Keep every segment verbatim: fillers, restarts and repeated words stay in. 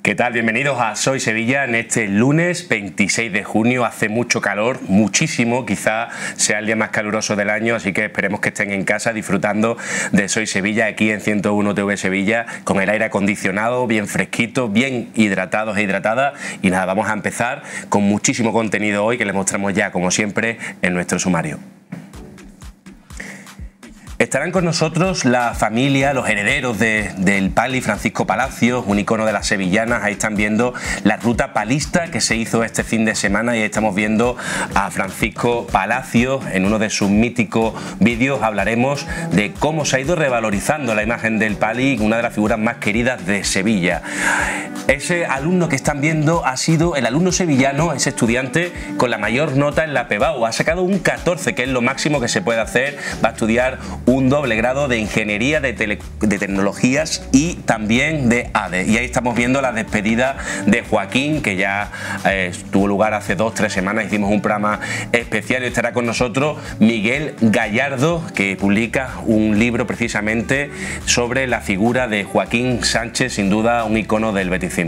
¿Qué tal? Bienvenidos a Soy Sevilla en este lunes veintiséis de junio. Hace mucho calor, muchísimo, quizá sea el día más caluroso del año, así que esperemos que estén en casa disfrutando de Soy Sevilla aquí en ciento uno T V Sevilla, con el aire acondicionado, bien fresquito, bien hidratados e hidratadas. Y nada, vamos a empezar con muchísimo contenido hoy que les mostramos ya, como siempre, en nuestro sumario. Estarán con nosotros la familia, los herederos de, del Pali, Francisco Palacios, un icono de las sevillanas. Ahí están viendo la ruta palista que se hizo este fin de semana y ahí estamos viendo a Francisco Palacios en uno de sus míticos vídeos. Hablaremos de cómo se ha ido revalorizando la imagen del Pali, una de las figuras más queridas de Sevilla. Ese alumno que están viendo ha sido el alumno sevillano, ese estudiante con la mayor nota en la PEBAU. Ha sacado un catorce, que es lo máximo que se puede hacer. Va a estudiar un doble grado de Ingeniería de, tele, de Tecnologías y también de A D E. Y ahí estamos viendo la despedida de Joaquín, que ya eh, tuvo lugar hace dos, tres semanas. Hicimos un programa especial y estará con nosotros Miguel Gallardo, que publica un libro precisamente sobre la figura de Joaquín Sánchez, sin duda un icono del beticismo.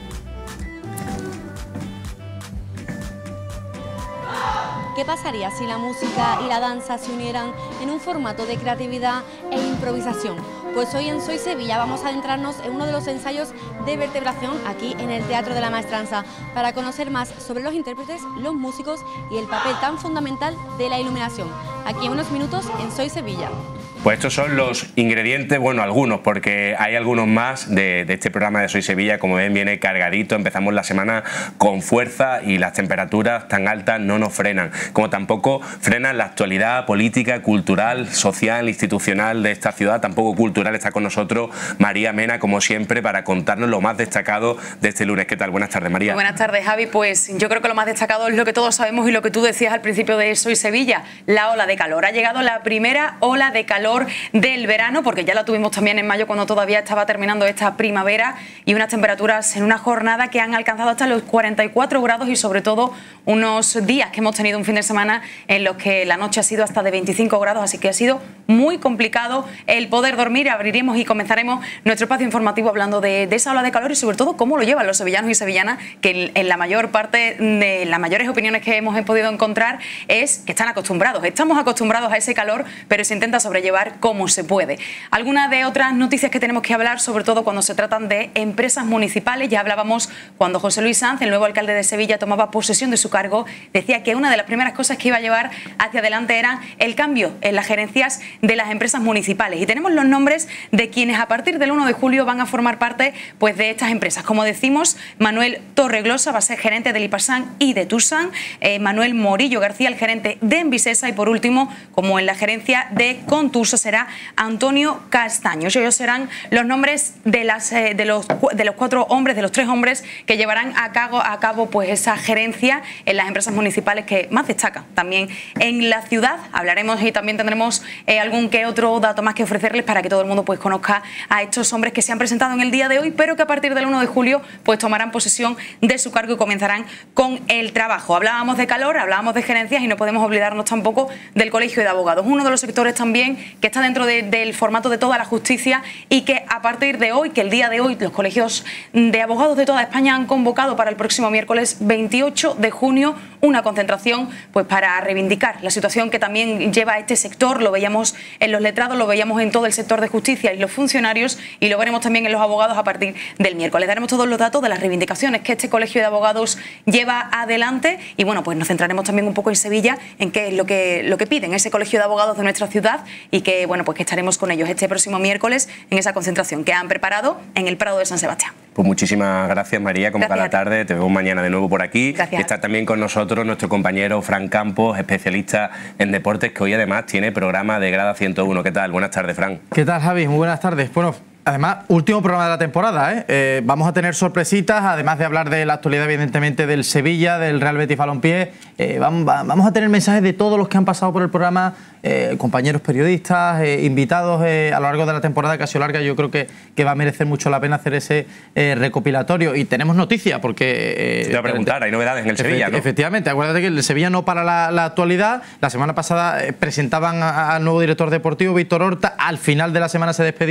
¿Qué pasaría si la música y la danza se unieran en un formato de creatividad e improvisación? Pues hoy en Soy Sevilla vamos a adentrarnos en uno de los ensayos de vertebración aquí en el Teatro de la Maestranza para conocer más sobre los intérpretes, los músicos y el papel tan fundamental de la iluminación. Aquí en unos minutos en Soy Sevilla. Pues estos son los ingredientes, bueno, algunos, porque hay algunos más de, de este programa de Soy Sevilla. Como ven, viene cargadito, empezamos la semana con fuerza y las temperaturas tan altas no nos frenan, como tampoco frenan la actualidad política, cultural, social, institucional de esta ciudad, tampoco cultural. Está con nosotros María Mena, como siempre, para contarnos lo más destacado de este lunes. ¿Qué tal? Buenas tardes, María. Buenas tardes, Javi. Pues yo creo que lo más destacado es lo que todos sabemos y lo que tú decías al principio de Soy Sevilla, la ola de calor. Ha llegado la primera ola de calor del verano, porque ya la tuvimos también en mayo cuando todavía estaba terminando esta primavera, y unas temperaturas en una jornada que han alcanzado hasta los cuarenta y cuatro grados y sobre todo unos días que hemos tenido un fin de semana en los que la noche ha sido hasta de veinticinco grados, así que ha sido muy complicado el poder dormir. Abriremos y comenzaremos nuestro espacio informativo hablando de, de esa ola de calor y sobre todo cómo lo llevan los sevillanos y sevillanas, que en, en la mayor parte de las mayores opiniones que hemos podido encontrar es que están acostumbrados, estamos acostumbrados a ese calor, pero se intenta sobrellevar como se puede. Algunas de otras noticias que tenemos que hablar, sobre todo cuando se tratan de empresas municipales. Ya hablábamos cuando José Luis Sanz, el nuevo alcalde de Sevilla, tomaba posesión de su cargo, decía que una de las primeras cosas que iba a llevar hacia adelante era el cambio en las gerencias de las empresas municipales. Y tenemos los nombres de quienes a partir del uno de julio van a formar parte pues, de estas empresas. Como decimos, Manuel Torreglosa va a ser gerente del Iparsan y de Tusan, eh, Manuel Morillo García, el gerente de Envisesa, y por último, como en la gerencia de Contusa, será Antonio Castaño. Ellos serán los nombres de, las, eh, de, los, de los cuatro hombres, de los tres hombres que llevarán a cabo, a cabo pues, esa gerencia en las empresas municipales que más destacan también en la ciudad. Hablaremos y también tendremos eh, algún que otro dato más que ofrecerles para que todo el mundo pues, conozca a estos hombres que se han presentado en el día de hoy, pero que a partir del uno de julio pues, tomarán posesión de su cargo y comenzarán con el trabajo. Hablábamos de calor, hablábamos de gerencias y no podemos olvidarnos tampoco del Colegio de Abogados, uno de los sectores también que está dentro de, del formato de toda la justicia y que a partir de hoy, que el día de hoy los colegios de abogados de toda España han convocado para el próximo miércoles veintiocho de junio una concentración pues para reivindicar la situación que también lleva este sector. Lo veíamos en los letrados, lo veíamos en todo el sector de justicia y los funcionarios, y lo veremos también en los abogados a partir del miércoles. Daremos todos los datos de las reivindicaciones que este colegio de abogados lleva adelante y bueno, pues nos centraremos también un poco en Sevilla, en qué es lo que, lo que piden ese colegio de abogados de nuestra ciudad y que bueno, pues que estaremos con ellos este próximo miércoles en esa concentración que han preparado en el Prado de San Sebastián. Pues muchísimas gracias, María, como gracias cada tarde. Te vemos mañana de nuevo por aquí. Gracias. Y está también con nosotros nuestro compañero Fran Campos, especialista en deportes, que hoy además tiene programa de Grada ciento uno. ¿Qué tal? Buenas tardes, Fran. ¿Qué tal, Javi? Muy buenas tardes. Bueno, además, último programa de la temporada, ¿eh? Eh, vamos a tener sorpresitas, además de hablar de la actualidad, evidentemente, del Sevilla, del Real Betis Balompié. Eh, vamos, vamos a tener mensajes de todos los que han pasado por el programa, eh, compañeros periodistas, eh, invitados eh, a lo largo de la temporada, que ha sido larga. Yo creo que, que va a merecer mucho la pena hacer ese eh, recopilatorio. Y tenemos noticias, porque... Eh, te voy a preguntar, hay novedades en el Sevilla, ¿no? Efectivamente, acuérdate que el Sevilla no para la, la actualidad. La semana pasada eh, presentaban al nuevo director deportivo, Víctor Horta. Al final de la semana se despedía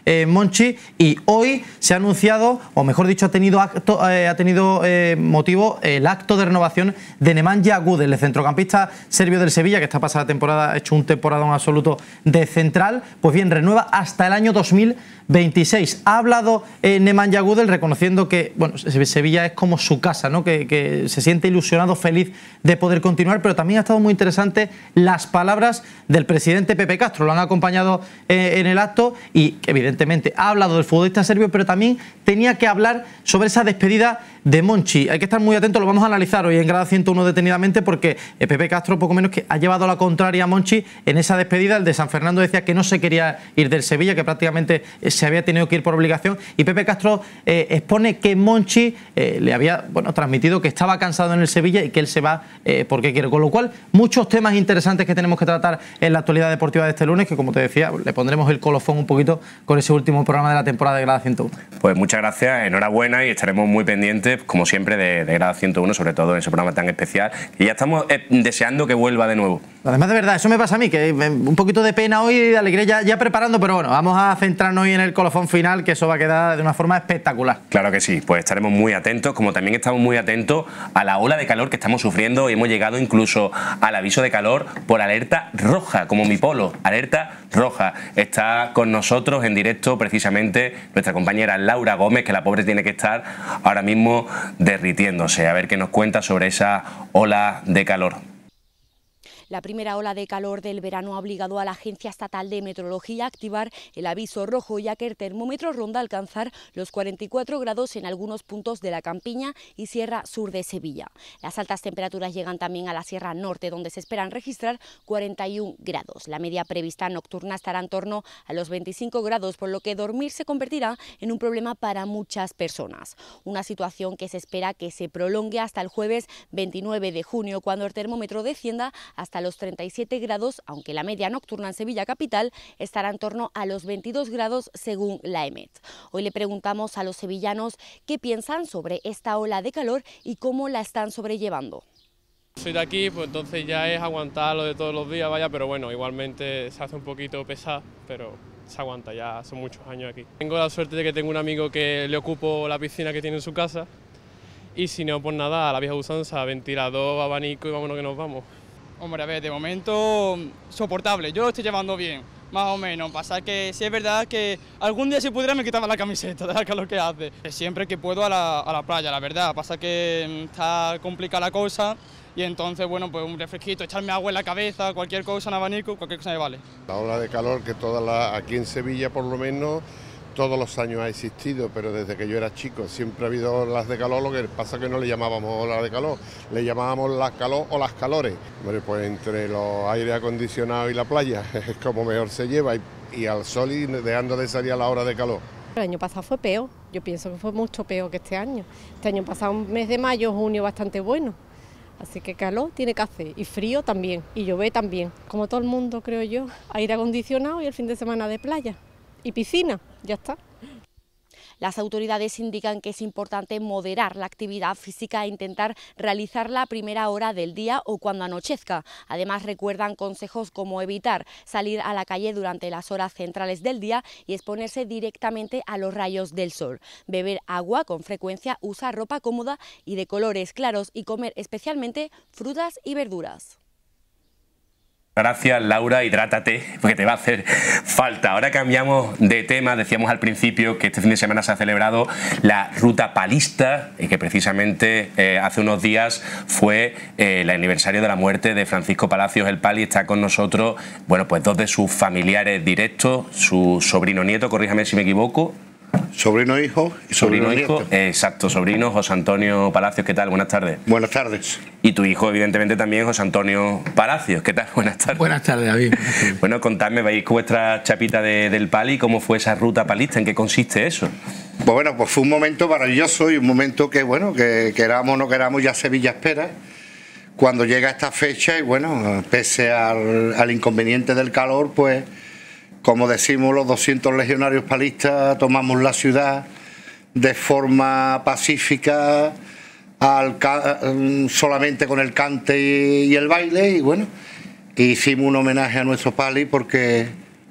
eh, Monchi, y hoy se ha anunciado, o mejor dicho, ha tenido, acto, eh, ha tenido eh, motivo el acto de renovación de Nemanja Gudel, el centrocampista serbio del Sevilla, que esta pasada temporada ha hecho un temporadón absoluto de central. Pues bien, renueva hasta el año dos mil veintiséis. Ha hablado eh, Nemanja Gudel reconociendo que bueno, Sevilla es como su casa, ¿no? que, que se siente ilusionado, feliz de poder continuar, pero también ha estado muy interesante las palabras del presidente Pepe Castro. Lo han acompañado eh, en el acto y evidentemente ha hablado del futbolista serbio, pero también tenía que hablar sobre esa despedida de Monchi. Hay que estar muy atentos, lo vamos a analizar hoy en Grada ciento uno detenidamente, porque eh, Pepe Castro poco menos que ha llevado a la contraria a Monchi en esa despedida. El de San Fernando decía que no se quería ir del Sevilla, que prácticamente eh, se había tenido que ir por obligación, y Pepe Castro eh, expone que Monchi eh, le había bueno, transmitido que estaba cansado en el Sevilla y que él se va eh, porque quiere. Con lo cual, muchos temas interesantes que tenemos que tratar en la actualidad deportiva de este lunes, que como te decía, le pondremos el colofón un poquito con ese último programa de la temporada de Grada ciento uno. Pues muchas gracias, enhorabuena, y estaremos muy pendientes, como siempre, de, de Grada ciento uno, sobre todo en ese programa tan especial, y ya estamos eh, deseando que vuelva de nuevo. Además, de verdad, eso me pasa a mí, que un poquito de pena hoy y de alegría ya, ya preparando, pero bueno, vamos a centrarnos hoy en el colofón final, que eso va a quedar de una forma espectacular. Claro que sí, pues estaremos muy atentos, como también estamos muy atentos a la ola de calor que estamos sufriendo, y hemos llegado incluso al aviso de calor por alerta roja, como mi polo, alerta roja. Está con nosotros en directo precisamente nuestra compañera Laura Gómez, que la pobre tiene que estar ahora mismo derritiéndose, a ver qué nos cuenta sobre esa ola de calor. La primera ola de calor del verano ha obligado a la Agencia Estatal de Meteorología a activar el aviso rojo, ya que el termómetro ronda alcanzar los cuarenta y cuatro grados en algunos puntos de la Campiña y Sierra Sur de Sevilla. Las altas temperaturas llegan también a la Sierra Norte, donde se esperan registrar cuarenta y un grados. La media prevista nocturna estará en torno a los veinticinco grados, por lo que dormir se convertirá en un problema para muchas personas. Una situación que se espera que se prolongue hasta el jueves veintinueve de junio, cuando el termómetro descienda hasta los treinta y siete grados, aunque la media nocturna en Sevilla capital estará en torno a los veintidós grados según la EMET. Hoy le preguntamos a los sevillanos qué piensan sobre esta ola de calor y cómo la están sobrellevando. Soy de aquí, pues entonces ya es aguantar lo de todos los días, vaya, pero bueno, igualmente se hace un poquito pesado, pero se aguanta, ya son muchos años aquí. Tengo la suerte de que tengo un amigo que le ocupo la piscina que tiene en su casa, y si no, pues nada, a la vieja usanza, ventilador, abanico y vámonos que nos vamos. Hombre, a ver, de momento soportable, yo lo estoy llevando bien, más o menos. Pasa que sí es verdad que algún día si pudiera me quitaba la camiseta de la calor que hace. Siempre que puedo a la, a la playa, la verdad. Pasa que está complicada la cosa y entonces, bueno, pues un refresquito, echarme agua en la cabeza, cualquier cosa, un abanico, cualquier cosa me vale. La ola de calor que toda la, aquí en Sevilla por lo menos todos los años ha existido, pero desde que yo era chico siempre ha habido olas de calor. Lo que pasa es que no le llamábamos olas de calor, le llamábamos las calor o las calores. Bueno, pues entre los aire acondicionados y la playa es como mejor se lleva, y, y al sol y dejando de salir a la hora de calor. El año pasado fue peor, yo pienso que fue mucho peor que este año. Este año pasado un mes de mayo, junio bastante bueno, así que calor tiene que hacer, y frío también, y llover también, como todo el mundo creo yo, aire acondicionado y el fin de semana de playa. Y piscina, ya está. Las autoridades indican que es importante moderar la actividad física e intentar realizarla a primera hora del día o cuando anochezca. Además, recuerdan consejos como evitar salir a la calle durante las horas centrales del día y exponerse directamente a los rayos del sol. Beber agua con frecuencia, usar ropa cómoda y de colores claros y comer especialmente frutas y verduras. Gracias, Laura, hidrátate, porque te va a hacer falta. Ahora cambiamos de tema. Decíamos al principio que este fin de semana se ha celebrado la Ruta Palista, y que precisamente eh, hace unos días fue eh, el aniversario de la muerte de Francisco Palacios el Pali. Está con nosotros, bueno, pues dos de sus familiares directos, su sobrino nieto, corríjame si me equivoco. Sobrino hijo y sobrino, sobrino hijo, nieto. Exacto, sobrino José Antonio Palacios, ¿qué tal? Buenas tardes. Buenas tardes. Y tu hijo, evidentemente, también, José Antonio Palacios, ¿qué tal? Buenas tardes. Buenas tardes, David. Bueno, contadme, vais con vuestra chapita de, del Pali, ¿cómo fue esa ruta palista? ¿En qué consiste eso? Pues bueno, pues fue un momento maravilloso y un momento que, bueno, que queramos o no queramos, ya Sevilla espera cuando llega esta fecha, y bueno, pese al, al inconveniente del calor, pues como decimos los doscientos legionarios palistas, tomamos la ciudad de forma pacífica, al, solamente con el cante y, y el baile, y bueno, hicimos un homenaje a nuestro Pali porque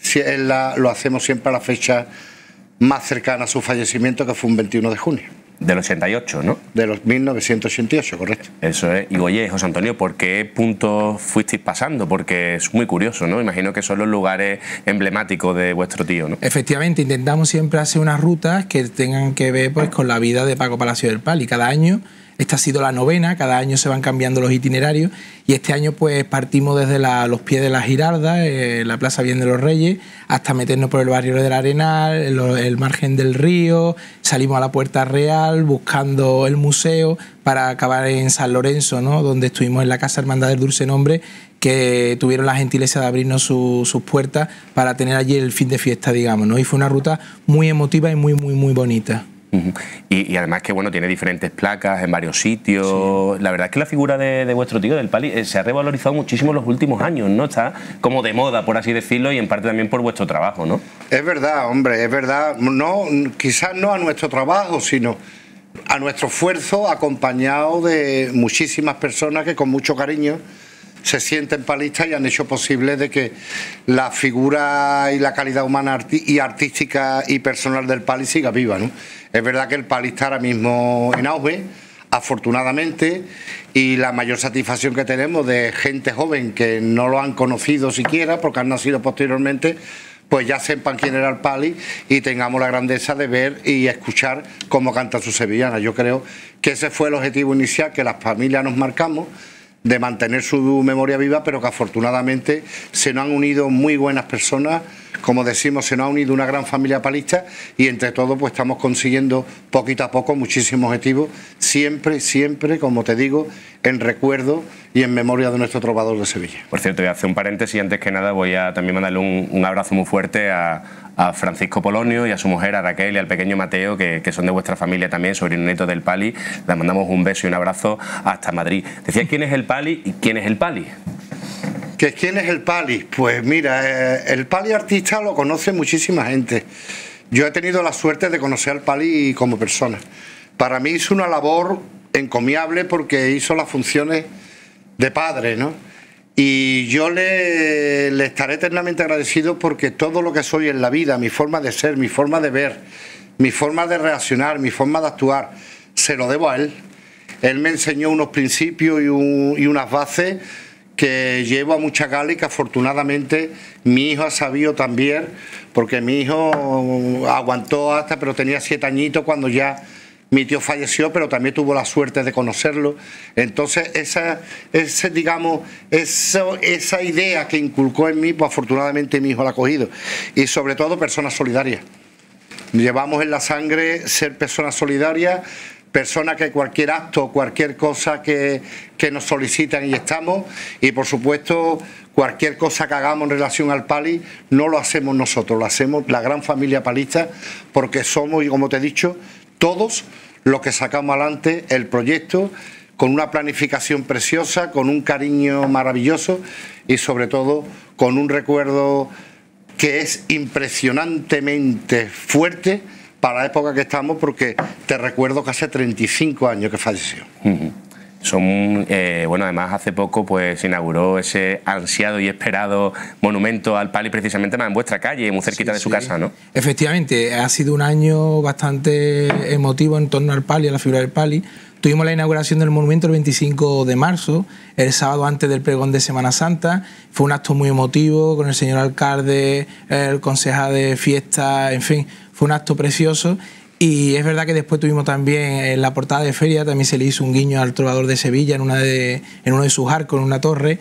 si en la, lo hacemos siempre a la fecha más cercana a su fallecimiento, que fue un veintiuno de junio. Del ochenta y ocho, ¿no? De los mil novecientos ochenta y ocho, correcto. Eso es. Y oye, José Antonio, ¿por qué puntos fuisteis pasando? Porque es muy curioso, ¿no? Imagino que son los lugares emblemáticos de vuestro tío, ¿no? Efectivamente, intentamos siempre hacer unas rutas que tengan que ver pues con la vida de Paco Palacio del Pali. Cada año, esta ha sido la novena, cada año se van cambiando los itinerarios y este año pues partimos desde la, los pies de la Giralda, eh, la Plaza Bien de los Reyes, hasta meternos por el barrio del Arenal, el, el margen del río, salimos a la Puerta Real buscando el museo para acabar en San Lorenzo, ¿no? Donde estuvimos en la Casa Hermandad del Dulce Nombre, que tuvieron la gentileza de abrirnos su, sus puertas para tener allí el fin de fiesta, digamos, ¿no? Y fue una ruta muy emotiva y muy, muy, muy bonita. Uh-huh. y, y además que bueno, tiene diferentes placas en varios sitios. Sí. La verdad es que la figura de, de vuestro tío, del Pali, eh, se ha revalorizado muchísimo en los últimos años, ¿no? Está como de moda, por así decirlo, y en parte también por vuestro trabajo, ¿no? Es verdad, hombre, es verdad. No, quizás no a nuestro trabajo, sino a nuestro esfuerzo, acompañado de muchísimas personas que con mucho cariño se sienten palistas y han hecho posible de que la figura y la calidad humana arti y artística y personal del Pali siga viva, ¿no? Es verdad que el Pali está ahora mismo en auge, afortunadamente, y la mayor satisfacción que tenemos de gente joven que no lo han conocido siquiera porque han nacido posteriormente, pues ya sepan quién era el Pali y tengamos la grandeza de ver y escuchar cómo cantan sus sevillanas. Yo creo que ese fue el objetivo inicial que las familias nos marcamos, de mantener su memoria viva, pero que afortunadamente se nos han unido muy buenas personas, como decimos, se nos ha unido una gran familia palista y entre todos pues estamos consiguiendo poquito a poco muchísimos objetivos, siempre, siempre, como te digo, en recuerdo y en memoria de nuestro trovador de Sevilla. Por cierto, voy a hacer un paréntesis y antes que nada voy a también mandarle un, un abrazo muy fuerte a, a Francisco Polonio y a su mujer, a Raquel, y al pequeño Mateo, que, que son de vuestra familia también, sobrino neto del Pali. Les mandamos un beso y un abrazo hasta Madrid. Decía, ¿quién es el Pali y quién es el Pali? ¿Que ¿Quién es el Pali? Pues mira, eh, el Pali artista lo conoce muchísima gente. Yo he tenido la suerte de conocer al Pali como persona. Para mí hizo una labor encomiable porque hizo las funciones de padre, ¿no? Y yo le, le estaré eternamente agradecido porque todo lo que soy en la vida, mi forma de ser, mi forma de ver, mi forma de reaccionar, mi forma de actuar, se lo debo a él. Él me enseñó unos principios y, un, y unas bases que llevo a mucha gala y que afortunadamente mi hijo ha sabido también, porque mi hijo aguantó hasta, pero tenía siete añitos cuando ya mi tío falleció, pero también tuvo la suerte de conocerlo. Entonces esa, ese, digamos, eso, esa idea que inculcó en mí, pues afortunadamente mi hijo la ha cogido. Y sobre todo personas solidarias. Llevamos en la sangre ser personas solidarias, personas que cualquier acto, cualquier cosa que, que nos solicitan y estamos, y por supuesto cualquier cosa que hagamos en relación al Pali no lo hacemos nosotros, lo hacemos la gran familia palista, porque somos, y como te he dicho, todos los que sacamos adelante el proyecto con una planificación preciosa, con un cariño maravilloso y sobre todo con un recuerdo que es impresionantemente fuerte para la época que estamos, porque te recuerdo que hace treinta y cinco años que falleció. Uh-huh. Son, eh, bueno, además hace poco pues se inauguró ese ansiado y esperado monumento al Pali, precisamente más en vuestra calle, muy cerquita sí, de su sí. casa, ¿no? Efectivamente, ha sido un año bastante emotivo en torno al Pali, a la figura del Pali. Tuvimos la inauguración del monumento el veinticinco de marzo, el sábado antes del pregón de Semana Santa. Fue un acto muy emotivo con el señor alcalde, el concejal de fiesta, en fin, fue un acto precioso. Y es verdad que después tuvimos también en la portada de feria, también se le hizo un guiño al trovador de Sevilla en, una de, en uno de sus arcos, en una torre.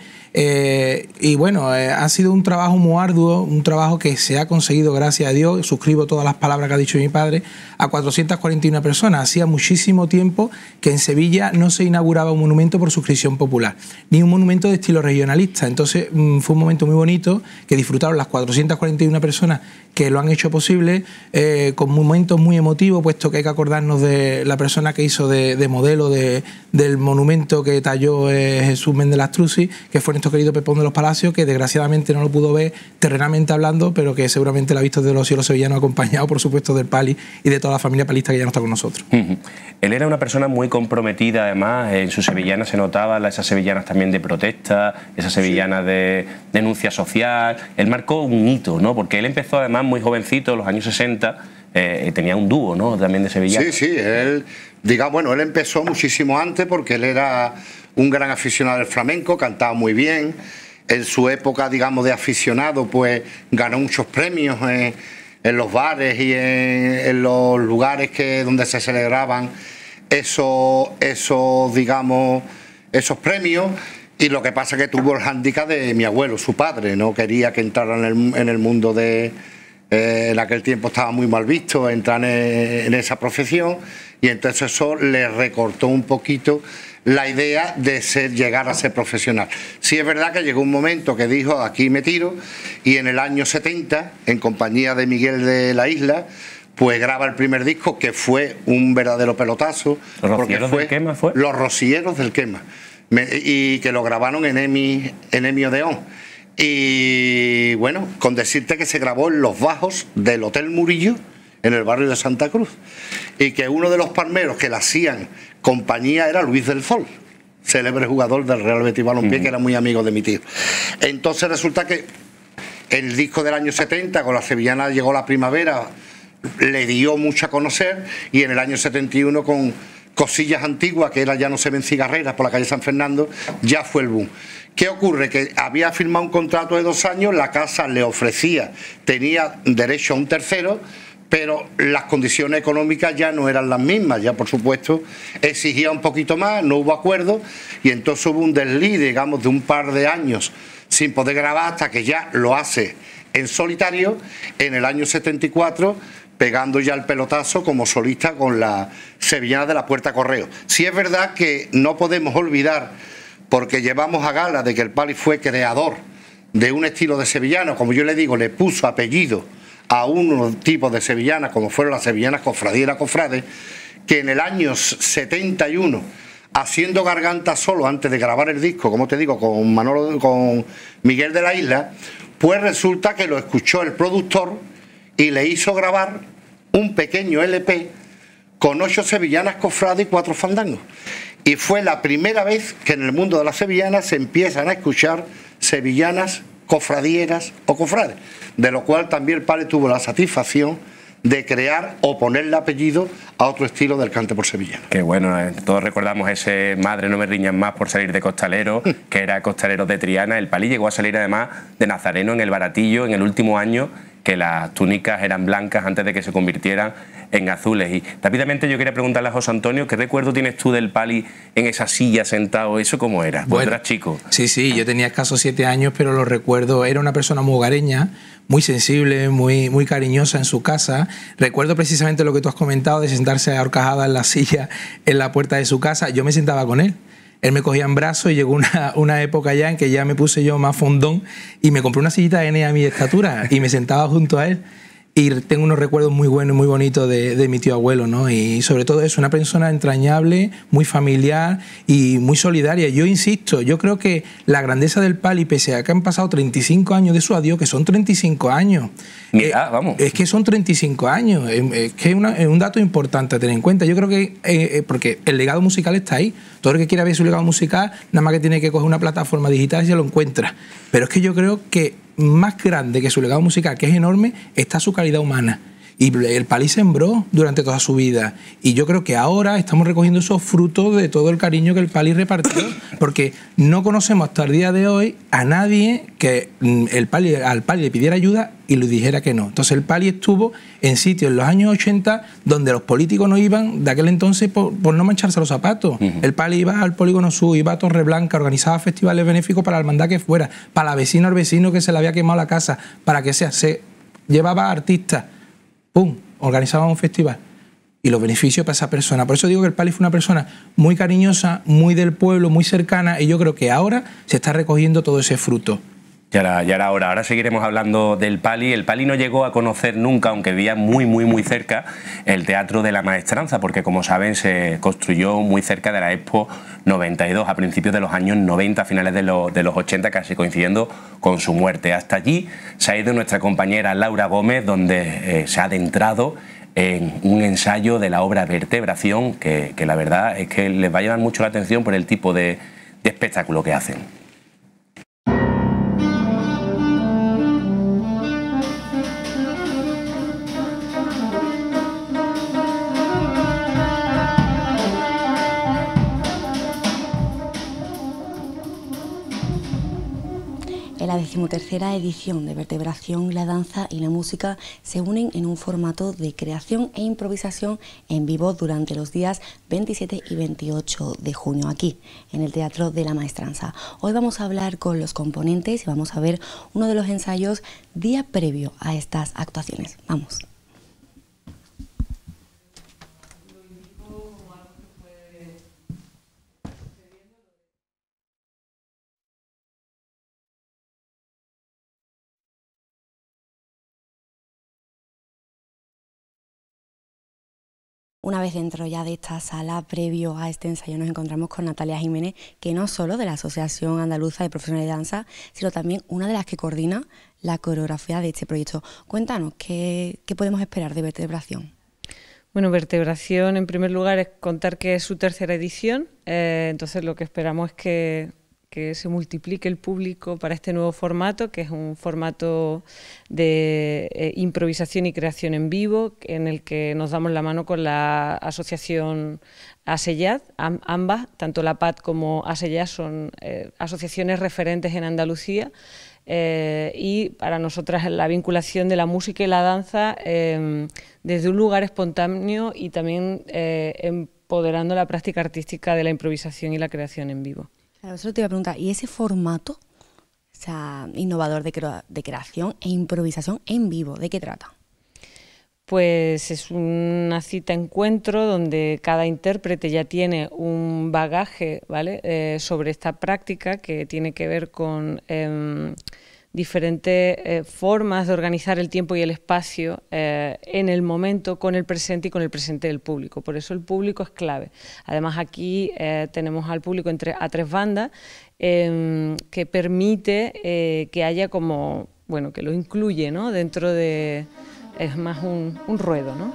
Eh, y bueno, eh, ha sido un trabajo muy arduo, un trabajo que se ha conseguido, gracias a Dios, suscribo todas las palabras que ha dicho mi padre, a cuatrocientas cuarenta y una personas. Hacía muchísimo tiempo que en Sevilla no se inauguraba un monumento por suscripción popular, ni un monumento de estilo regionalista. Entonces mmm, fue un momento muy bonito que disfrutaron las cuatrocientas cuarenta y una personas que lo han hecho posible, eh, con momentos muy emotivos, puesto que hay que acordarnos de la persona que hizo de, de modelo de, del monumento que talló eh, Jesús Méndez Lastrucci, que fue nuestro nuestro querido Pepón de los Palacios, que desgraciadamente no lo pudo ver terrenamente hablando, pero que seguramente la ha visto de los cielos sevillanos, acompañado por supuesto del Pali y de toda la familia palista que ya no está con nosotros. Uh-huh. Él era una persona muy comprometida, además, en sus sevillanas se notaba, esas sevillanas también de protesta, esas sevillanas sí. de denuncia social. Él marcó un hito, ¿no? Porque él empezó además muy jovencito, en los años sesenta, eh, tenía un dúo, ¿no? También de sevillanas. Sí, sí, él, diga, bueno, él empezó muchísimo antes porque él era un gran aficionado del flamenco, cantaba muy bien. En su época, digamos, de aficionado, pues ganó muchos premios en, en los bares y en, en los lugares que, donde se celebraban esos, esos, digamos, esos premios. Y lo que pasa es que tuvo el hándicap de mi abuelo, su padre, no quería que entrara en el, en el mundo de... Eh, en aquel tiempo estaba muy mal visto entrar en, en esa profesión, y entonces eso le recortó un poquito la idea de ser, llegar a ser profesional. Sí es verdad que llegó un momento que dijo, aquí me tiro, y en el año setenta, en compañía de Miguel de la Isla, pues graba el primer disco, que fue un verdadero pelotazo. ¿Los Rocieros del Quema fue? Los Rocieros del Quema, me, y que lo grabaron en Emi, en Emi Odeón. Y bueno, con decirte que se grabó en los bajos del Hotel Murillo, en el barrio de Santa Cruz, y que uno de los palmeros que le hacían compañía era Luis del Sol, célebre jugador del Real Betis Balompié, uh-huh. que era muy amigo de mi tío. Entonces resulta que el disco del año setenta, con la sevillana Llegó la Primavera, le dio mucho a conocer, y en el año setenta y uno con Cosillas Antiguas, que era Ya no se ven cigarreras, por la calle San Fernando, ya fue el boom. ¿Qué ocurre? Que había firmado un contrato de dos años, la casa le ofrecía, tenía derecho a un tercero, pero las condiciones económicas ya no eran las mismas, ya por supuesto exigía un poquito más, no hubo acuerdo, y entonces hubo un desliz, digamos, de un par de años sin poder grabar, hasta que ya lo hace en solitario en el año setenta y cuatro, pegando ya el pelotazo como solista con la sevillana de la Puerta Correo. Sí es verdad que no podemos olvidar, porque llevamos a gala de que el Pali fue creador de un estilo de sevillano, como yo le digo, le puso apellido a unos tipos de sevillanas, como fueron las sevillanas cofradía cofrades, que en el año setenta y uno, haciendo garganta solo antes de grabar el disco, como te digo, con Manolo, con Miguel de la Isla, pues resulta que lo escuchó el productor y le hizo grabar un pequeño L P con ocho sevillanas cofrades y cuatro fandangos. Y fue la primera vez que en el mundo de las sevillanas se empiezan a escuchar sevillanas cofradieras o cofrades, de lo cual también el padre tuvo la satisfacción de crear o ponerle apellido a otro estilo del cante por sevillano. Qué bueno, eh. todos recordamos ese Madre no me riñan más por salir de costalero, que era costalero de Triana. El Pali llegó a salir además de nazareno en el Baratillo en el último año, que las túnicas eran blancas antes de que se convirtieran en azules. Y rápidamente yo quería preguntarle a José Antonio, ¿qué recuerdo tienes tú del Pali en esa silla sentado? ¿Eso cómo era? Bueno, ¿cuándo eras chico? Sí, sí, yo tenía escasos siete años, pero lo recuerdo, era una persona muy hogareña, muy sensible, muy, muy cariñosa en su casa. Recuerdo precisamente lo que tú has comentado de sentarse ahorcajada en la silla en la puerta de su casa. Yo me sentaba con él. Él me cogía en brazos y llegó una, una época ya en que ya me puse yo más fondón y me compré una sillita N a mi estatura y me sentaba junto a él. Y tengo unos recuerdos muy buenos y muy bonitos de, de mi tío abuelo, ¿no? Y sobre todo es una persona entrañable, muy familiar y muy solidaria. Yo insisto, yo creo que la grandeza del Pali, pese a que han pasado treinta y cinco años de su adiós, que son treinta y cinco años. Mira, eh, vamos. Es que son treinta y cinco años, es, es que es, una, es un dato importante a tener en cuenta. Yo creo que, eh, porque el legado musical está ahí. Todo el que quiera ver su legado musical, nada más que tiene que coger una plataforma digital y se lo encuentra. Pero es que yo creo que más grande que su legado musical, que es enorme, está su calidad humana. Y el Pali sembró durante toda su vida. Y yo creo que ahora estamos recogiendo esos frutos de todo el cariño que el Pali repartió, porque no conocemos hasta el día de hoy a nadie que el Pali, al Pali le pidiera ayuda y le dijera que no. Entonces el Pali estuvo en sitios en los años ochenta donde los políticos no iban de aquel entonces por, por no mancharse los zapatos. Uh-huh. El Pali iba al Polígono Sur, iba a Torreblanca, organizaba festivales benéficos para la hermandad que fuera, para la vecina o el vecino que se le había quemado la casa, para que sea, se llevaba artistas. ¡Pum! Organizaba un festival y los beneficios para esa persona. Por eso digo que el Pali fue una persona muy cariñosa, muy del pueblo, muy cercana, y yo creo que ahora se está recogiendo todo ese fruto. Ya era, ya era hora. Ahora seguiremos hablando del Pali. El Pali no llegó a conocer nunca, aunque vivía muy, muy, muy cerca, el Teatro de la Maestranza, porque como saben se construyó muy cerca de la Expo noventa y dos, a principios de los años noventa, a finales de, lo, de los ochenta, casi coincidiendo con su muerte. Hasta allí se ha ido nuestra compañera Laura Gómez, donde eh, se ha adentrado en un ensayo de la obra Vertebración, que, que la verdad es que les va a llamar mucho la atención por el tipo de, de espectáculo que hacen. En la decimotercera edición de Vertebración, la danza y la música se unen en un formato de creación e improvisación en vivo durante los días veintisiete y veintiocho de junio, aquí, en el Teatro de la Maestranza. Hoy vamos a hablar con los componentes y vamos a ver uno de los ensayos día previo a estas actuaciones. Vamos. Una vez dentro ya de esta sala, previo a este ensayo, nos encontramos con Natalia Jiménez, que no solo de la Asociación Andaluza de Profesionales de Danza, sino también una de las que coordina la coreografía de este proyecto. Cuéntanos, ¿qué, qué podemos esperar de Vertebración? Bueno, Vertebración, en primer lugar, es contar que es su tercera edición, eh, entonces lo que esperamos es que... que se multiplique el público para este nuevo formato, que es un formato de eh, improvisación y creación en vivo, en el que nos damos la mano con la asociación ASEYAD, am, ambas, tanto la P A D como ASEYAD son eh, asociaciones referentes en Andalucía, eh, y para nosotras la vinculación de la música y la danza eh, desde un lugar espontáneo y también eh, empoderando la práctica artística de la improvisación y la creación en vivo. Claro, eso te iba a preguntar, ¿y ese formato, o sea, innovador de, crea de creación e improvisación en vivo, de qué trata? Pues es una cita encuentro donde cada intérprete ya tiene un bagaje, ¿vale?, eh, sobre esta práctica que tiene que ver con eh, diferentes eh, formas de organizar el tiempo y el espacio eh, en el momento, con el presente y con el presente del público. Por eso el público es clave. Además aquí eh, tenemos al público entre, a tres bandas eh, que permite eh, que haya como, bueno, que lo incluye, ¿no?, dentro de... es más un, un ruedo, ¿no?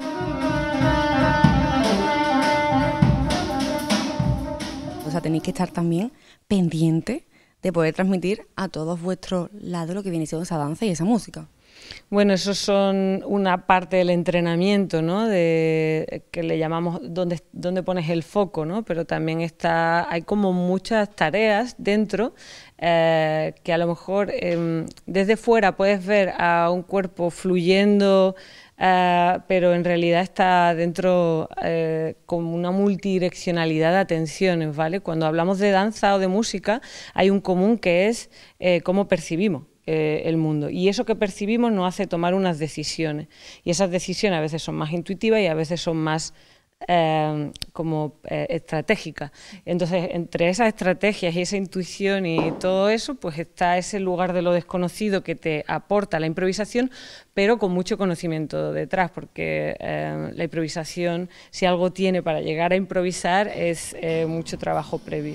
O sea, tenéis que estar también pendientes de poder transmitir a todos vuestros lados lo que viene siendo esa danza y esa música. Bueno, eso son una parte del entrenamiento, ¿no?, de, que le llamamos donde, donde pones el foco, ¿no?, pero también está, hay como muchas tareas dentro eh, que a lo mejor eh, desde fuera puedes ver a un cuerpo fluyendo, eh, pero en realidad está dentro eh, como una multidireccionalidad de atenciones, ¿vale? Cuando hablamos de danza o de música hay un común que es eh, cómo percibimos Eh, el mundo, y eso que percibimos nos hace tomar unas decisiones, y esas decisiones a veces son más intuitivas y a veces son más eh, como eh, estratégicas. Entonces, entre esas estrategias y esa intuición y todo eso, pues está ese lugar de lo desconocido que te aporta la improvisación, pero con mucho conocimiento detrás, porque eh, la improvisación, si algo tiene para llegar a improvisar, es eh, mucho trabajo previo.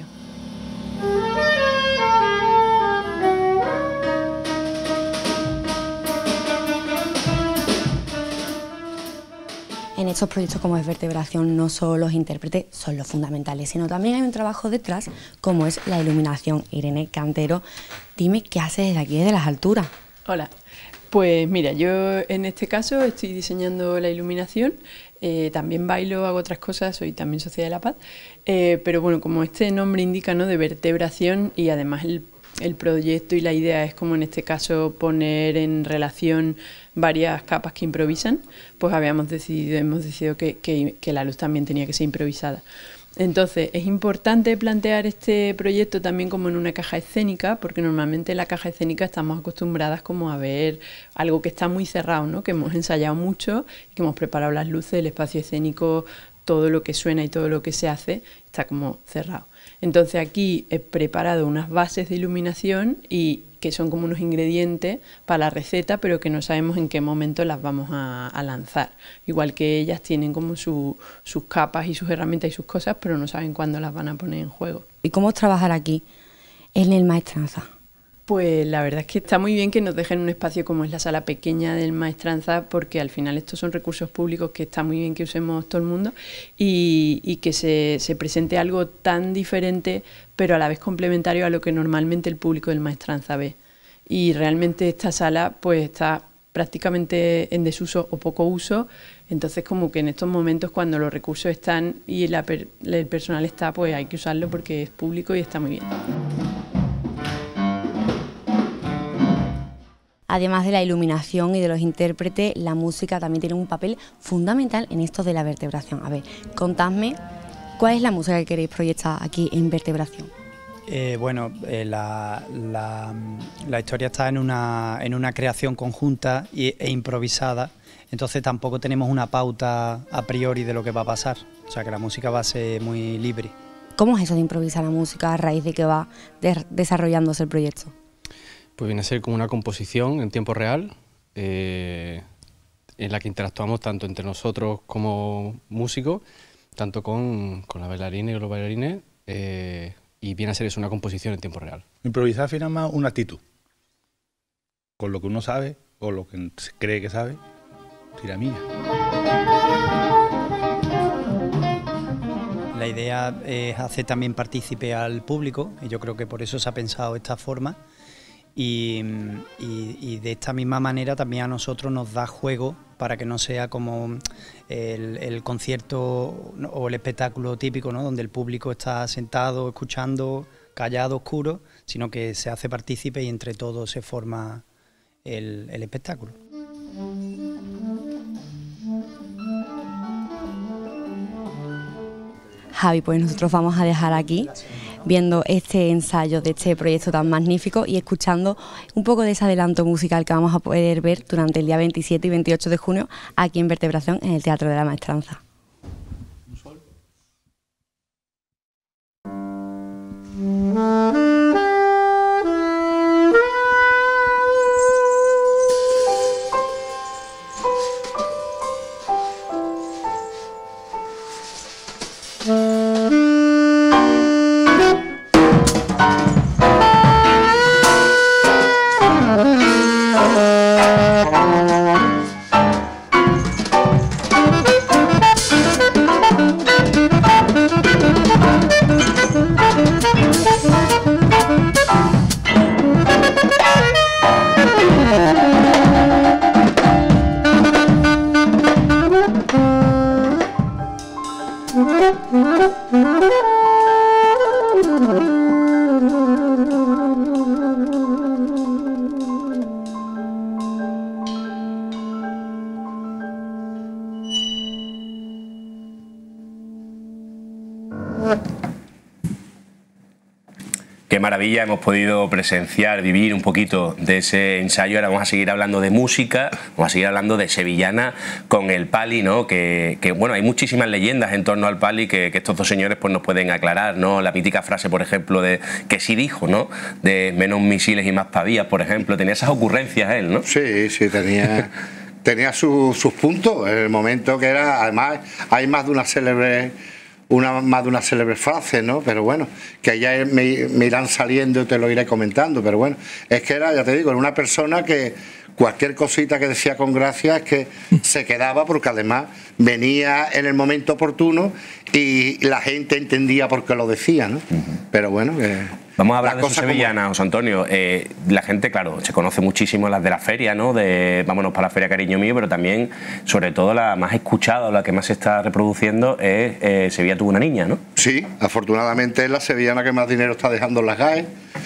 En estos proyectos como es Vertebración, no solo los intérpretes son los fundamentales, sino también hay un trabajo detrás, como es la iluminación. Irene Cantero, dime qué haces desde aquí, desde las alturas. Hola, pues mira, yo en este caso estoy diseñando la iluminación, eh, también bailo, hago otras cosas, soy también socia de la P A D, eh, pero bueno, como este nombre indica, ¿no?, de vertebración, y además el El proyecto y la idea es, como en este caso, poner en relación varias capas que improvisan, pues habíamos decidido, hemos decidido que, que, que la luz también tenía que ser improvisada. Entonces, es importante plantear este proyecto también como en una caja escénica, porque normalmente en la caja escénica estamos acostumbradas como a ver algo que está muy cerrado, ¿no?, que hemos ensayado mucho, que hemos preparado las luces, el espacio escénico, todo lo que suena y todo lo que se hace está como cerrado. Entonces aquí he preparado unas bases de iluminación y que son como unos ingredientes para la receta, pero que no sabemos en qué momento las vamos a, a lanzar. Igual que ellas tienen como su, sus capas y sus herramientas y sus cosas, pero no saben cuándo las van a poner en juego. ¿Y cómo es trabajar aquí, en el Maestranza? Pues la verdad es que está muy bien que nos dejen un espacio como es la sala pequeña del Maestranza, porque al final estos son recursos públicos que está muy bien que usemos todo el mundo y, y que se, se presente algo tan diferente, pero a la vez complementario a lo que normalmente el público del Maestranza ve. Y realmente esta sala pues está prácticamente en desuso o poco uso, entonces como que en estos momentos cuando los recursos están y la, el personal está, pues hay que usarlo porque es público y está muy bien. Además de la iluminación y de los intérpretes, la música también tiene un papel fundamental en esto de la vertebración. A ver, contadme, ¿cuál es la música que queréis proyectar aquí en Vertebración? Eh, bueno, eh, la, la, la historia está en una, en una creación conjunta y, e improvisada, entonces tampoco tenemos una pauta a priori de lo que va a pasar, o sea que la música va a ser muy libre. ¿Cómo es eso de improvisar la música a raíz de que va de desarrollándose el proyecto? Pues viene a ser como una composición en tiempo real, eh, en la que interactuamos tanto entre nosotros como músicos, tanto con, con las bailarinas y los bailarines, eh, y viene a ser eso, una composición en tiempo real. Improvisar al final más una actitud, con lo que uno sabe, o lo que se cree que sabe, tiramilla. La idea es hacer también partícipe al público, y yo creo que por eso se ha pensado esta forma. Y, y, y de esta misma manera también a nosotros nos da juego para que no sea como el, el concierto o el espectáculo típico, ¿no?, donde el público está sentado, escuchando, callado, oscuro, sino que se hace partícipe y entre todos se forma el, el espectáculo. Javi, pues nosotros vamos a dejar aquí viendo este ensayo de este proyecto tan magnífico y escuchando un poco de ese adelanto musical que vamos a poder ver durante el día veintisiete y veintiocho de junio aquí en Vertebración, en el Teatro de la Maestranza. Qué maravilla, hemos podido presenciar, vivir un poquito de ese ensayo. Ahora vamos a seguir hablando de música, vamos a seguir hablando de sevillana con el Pali, ¿no? Que, que bueno, hay muchísimas leyendas en torno al Pali que, que estos dos señores pues nos pueden aclarar, ¿no? La mítica frase, por ejemplo, de que sí dijo, ¿no? De menos misiles y más pavías, por ejemplo. Tenía esas ocurrencias él, ¿no? Sí, sí, tenía, tenía su, sus puntos. En el momento que era, además, hay más de una célebre... Una, más de una célebre frase, ¿no? Pero bueno, que ya me, me irán saliendo y te lo iré comentando, pero bueno, es que era, ya te digo, era una persona que cualquier cosita que decía con gracia es que se quedaba, porque además venía en el momento oportuno y la gente entendía por qué lo decía, ¿no? Pero bueno, que... Vamos a hablar de su sevillana, como... José Antonio. Eh, la gente, claro, se conoce muchísimo las de la feria, ¿no? De vámonos para la feria, cariño mío, pero también, sobre todo, la más escuchada o la que más se está reproduciendo es eh, Sevilla tuvo una niña, ¿no? Sí, afortunadamente es la sevillana que más dinero está dejando en las G A E.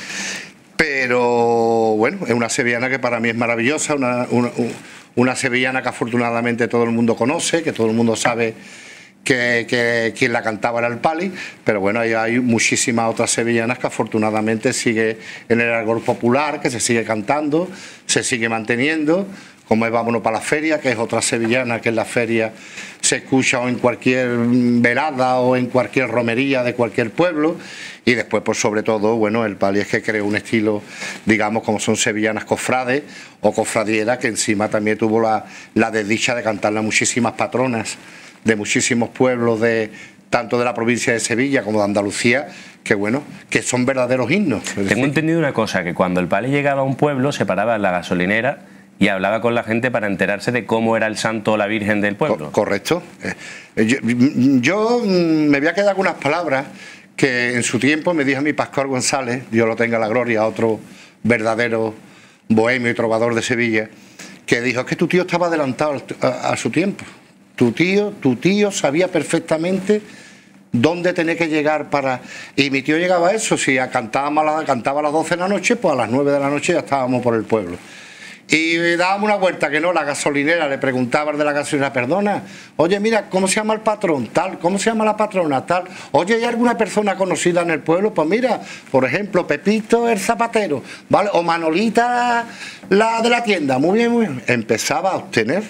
Pero bueno, es una sevillana que para mí es maravillosa, una, una, una sevillana que afortunadamente todo el mundo conoce, que todo el mundo sabe que, que quien la cantaba era el Pali, pero bueno, hay, hay muchísimas otras sevillanas que afortunadamente sigue en el argot popular, que se sigue cantando, se sigue manteniendo, como es Vámonos para la Feria, que es otra sevillana que en la feria se escucha o en cualquier velada o en cualquier romería de cualquier pueblo. Y después, pues sobre todo, bueno, el Pali es que creó un estilo, digamos, como son sevillanas cofrades o cofradieras, que encima también tuvo la, la desdicha de cantarla muchísimas patronas de muchísimos pueblos, de tanto de la provincia de Sevilla como de Andalucía, que bueno, que son verdaderos himnos. Tengo decir, entendido una cosa, que cuando el Pali llegaba a un pueblo se paraba en la gasolinera y hablaba con la gente para enterarse de cómo era el santo o la virgen del pueblo. Co correcto. Eh, yo, yo me voy a quedar con unas palabras que en su tiempo me dijo mi Pascual González, Dios lo tenga la gloria, otro verdadero bohemio y trovador de Sevilla, que dijo que tu tío estaba adelantado a, a su tiempo. Tu tío, tu tío sabía perfectamente dónde tenía que llegar para... Y mi tío llegaba a eso, si cantábamos a la, cantaba a las doce de la noche, pues a las nueve de la noche ya estábamos por el pueblo. Y dábamos una vuelta, que no, la gasolinera, le preguntaba al de la gasolinera, perdona, oye, mira, ¿cómo se llama el patrón? Tal, ¿cómo se llama la patrona? Tal. Oye, ¿hay alguna persona conocida en el pueblo? Pues mira, por ejemplo, Pepito el zapatero, ¿vale? O Manolita la de la tienda. Muy bien, muy bien. Empezaba a obtener,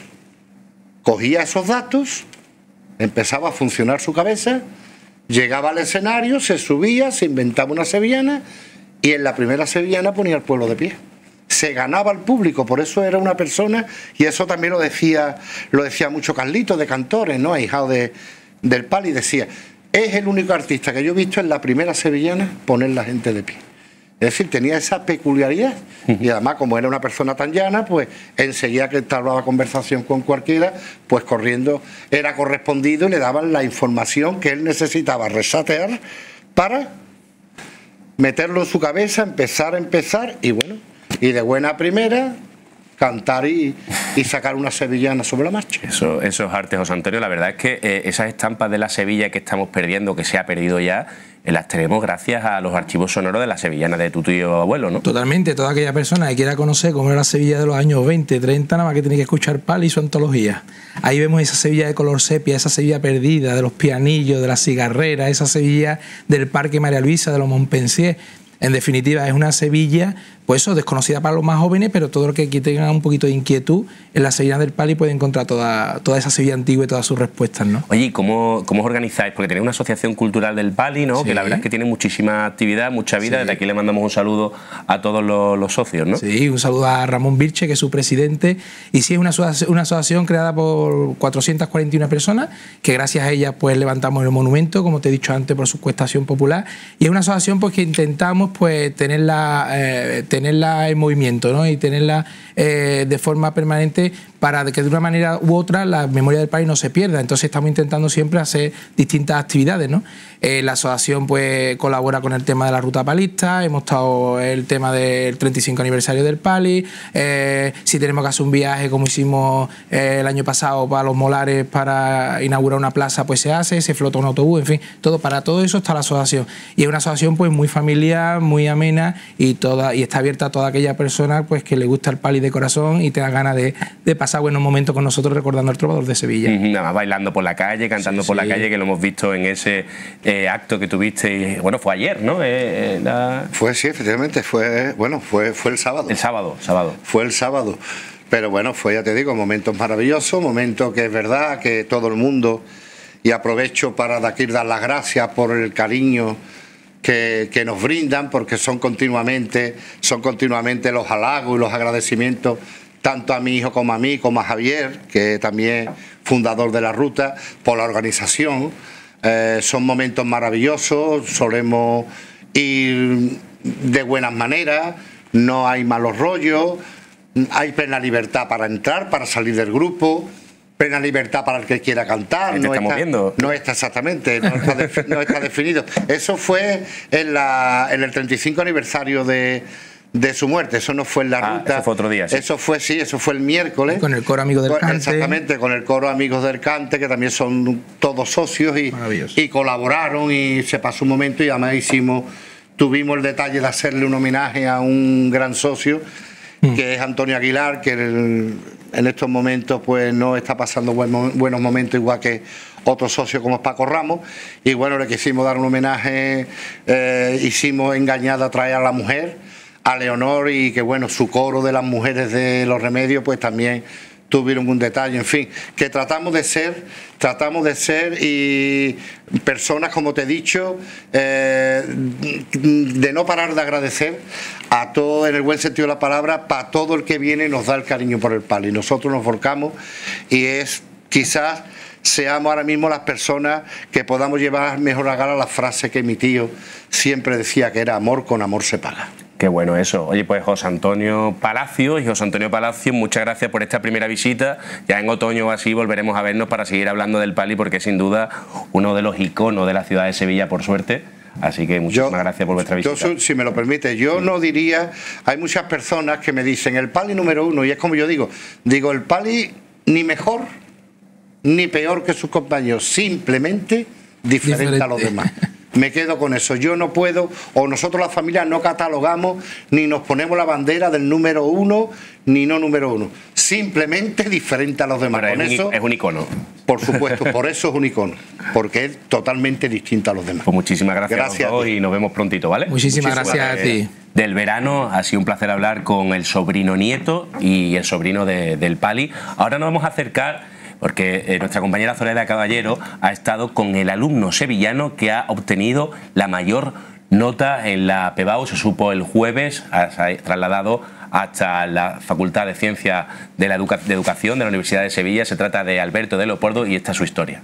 cogía esos datos, empezaba a funcionar su cabeza, llegaba al escenario, se subía, se inventaba una sevillana y en la primera sevillana ponía el pueblo de pie. Se ganaba al público, por eso era una persona, y eso también lo decía lo decía mucho Carlito de Cantores, ¿no? Ahijado de, del Pali, decía, es el único artista que yo he visto en la primera sevillana poner la gente de pie. Es decir, tenía esa peculiaridad, y además como era una persona tan llana, pues enseguida que entablaba conversación con cualquiera, pues corriendo era correspondido y le daban la información que él necesitaba resatear para meterlo en su cabeza, empezar a empezar, y bueno, y de buena primera cantar y, y sacar una sevillana sobre la marcha. Eso, eso es arte, José Antonio. La verdad es que eh, esas estampas de la Sevilla que estamos perdiendo, que se ha perdido ya, eh, las tenemos gracias a los archivos sonoros de la sevillana de tu tío abuelo, ¿no? Totalmente. Toda aquella persona que quiera conocer cómo era la Sevilla de los años veinte, treinta, nada más que tiene que escuchar Pali y su antología. Ahí vemos esa Sevilla de color sepia, esa Sevilla perdida, de los pianillos, de la cigarrera, esa Sevilla del Parque María Luisa, de los Montpensier. En definitiva, es una Sevilla, pues eso, desconocida para los más jóvenes, pero todo el que tenga un poquito de inquietud, en la Sevilla del Pali puede encontrar toda, toda esa Sevilla antigua y todas sus respuestas, ¿no? Oye, ¿y cómo, cómo os organizáis? Porque tenéis una asociación cultural del Pali, ¿no? Sí. Que la verdad es que tiene muchísima actividad, mucha vida. Sí. Desde aquí le mandamos un saludo a todos los, los socios, ¿no? Sí, un saludo a Ramón Birche, que es su presidente. Y sí, es una, una asociación creada por cuatrocientas cuarenta y una personas, que gracias a ellas pues levantamos el monumento, como te he dicho antes, por su cuestación popular. Y es una asociación pues que intentamos pues tenerla, eh, tenerla en movimiento, ¿no? Y tenerla eh, de forma permanente para que de una manera u otra la memoria del Pali no se pierda. Entonces estamos intentando siempre hacer distintas actividades, ¿no? Eh, la asociación pues colabora con el tema de la ruta palista, hemos estado el tema del treinta y cinco aniversario del Pali, eh, si tenemos que hacer un viaje como hicimos eh, el año pasado para los Molares para inaugurar una plaza, pues se hace, se flota un autobús, en fin, todo, para todo eso está la asociación. Y es una asociación pues muy familiar, muy amena y, toda, y está abierta a toda aquella persona pues que le gusta el Pali de corazón y tenga ganas de, de pasar buenos momentos con nosotros recordando al trovador de Sevilla. Nada más bailando por la calle, cantando sí, por sí. la calle, que lo hemos visto en ese eh, acto que tuviste, y, bueno, fue ayer, ¿no? Eh, eh, la... Fue, sí, efectivamente, fue, bueno, fue, fue el sábado. El sábado, sábado. Fue el sábado, pero bueno, fue, ya te digo, momentos maravillosos, momentos que es verdad que todo el mundo, y aprovecho para de aquí dar las gracias por el cariño Que, que nos brindan, porque son continuamente, son continuamente los halagos y los agradecimientos tanto a mi hijo como a mí, como a Javier, que también fundador de la ruta, por la organización. Eh, son momentos maravillosos, solemos ir de buenas maneras, no hay malos rollos, hay plena libertad para entrar, para salir del grupo, plena libertad para el que quiera cantar. No está, viendo. no está exactamente, no está, de, no está definido. Eso fue en, la, en el treinta y cinco aniversario de, de su muerte, eso no fue en la ah, ruta. Eso fue otro día. Sí. Eso fue, sí, eso fue el miércoles. Con el coro Amigos del Cante. Exactamente, con el coro Amigos del Cante, que también son todos socios y, y colaboraron, y se pasó un momento, y además hicimos, tuvimos el detalle de hacerle un homenaje a un gran socio, mm. que es Antonio Aguilar, que el, en estos momentos pues no está pasando buen, buenos momentos, igual que otro socio como es Paco Ramos, y bueno, le quisimos dar un homenaje, eh, hicimos Engañada traer a la mujer, a Leonor y que bueno, su coro de las mujeres de Los Remedios pues también tuvieron un detalle, en fin, que tratamos de ser, tratamos de ser y personas, como te he dicho, eh, de no parar de agradecer a todo, en el buen sentido de la palabra, para todo el que viene y nos da el cariño por el Pali. Nosotros nos volcamos y es quizás seamos ahora mismo las personas que podamos llevar mejor a gala la frase que mi tío siempre decía, que era amor con amor se paga. Qué bueno eso. Oye, pues José Antonio Palacio y José Antonio Palacio, muchas gracias por esta primera visita. Ya en otoño o así volveremos a vernos para seguir hablando del Pali, porque es sin duda uno de los iconos de la ciudad de Sevilla, por suerte. Así que muchísimas yo, gracias por vuestra visita. Yo, si me lo permite, yo no diría, hay muchas personas que me dicen el Pali número uno, y es como yo digo, digo el Pali ni mejor ni peor que sus compañeros, simplemente diferente, diferente. a los demás. Me quedo con eso. Yo no puedo, o nosotros las familias no catalogamos ni nos ponemos la bandera del número uno ni no número uno. Simplemente diferente a los demás. Con es, eso, un, es un icono. Por supuesto, por eso es un icono. Porque es totalmente distinto a los demás. Pues muchísimas gracias, gracias a todos y nos vemos prontito, ¿vale? Muchísimas, muchísimas gracias a ti. Del verano ha sido un placer hablar con el sobrino nieto y el sobrino de, del Pali. Ahora nos vamos a acercar, porque eh, nuestra compañera Zoraida Caballero ha estado con el alumno sevillano que ha obtenido la mayor nota en la PEBAU, se supo el jueves, ha, se ha trasladado hasta la Facultad de Ciencias de, la Educa de Educación de la Universidad de Sevilla. Se trata de Alberto de Leopoldo y esta es su historia.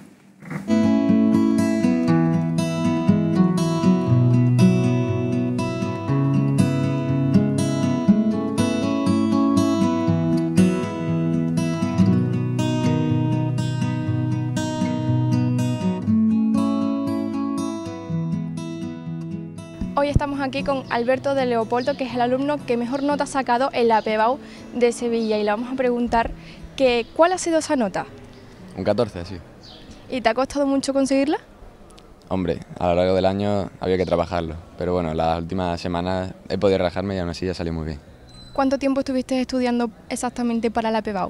Hoy estamos aquí con Alberto de Leopoldo, que es el alumno que mejor nota ha sacado en la PEBAU de Sevilla, y le vamos a preguntar que, ¿cuál ha sido esa nota? Un catorce, sí. ¿Y te ha costado mucho conseguirla? Hombre, a lo largo del año había que trabajarlo, pero bueno, las últimas semanas he podido relajarme y aún así ya salió muy bien. ¿Cuánto tiempo estuviste estudiando exactamente para la PEBAU?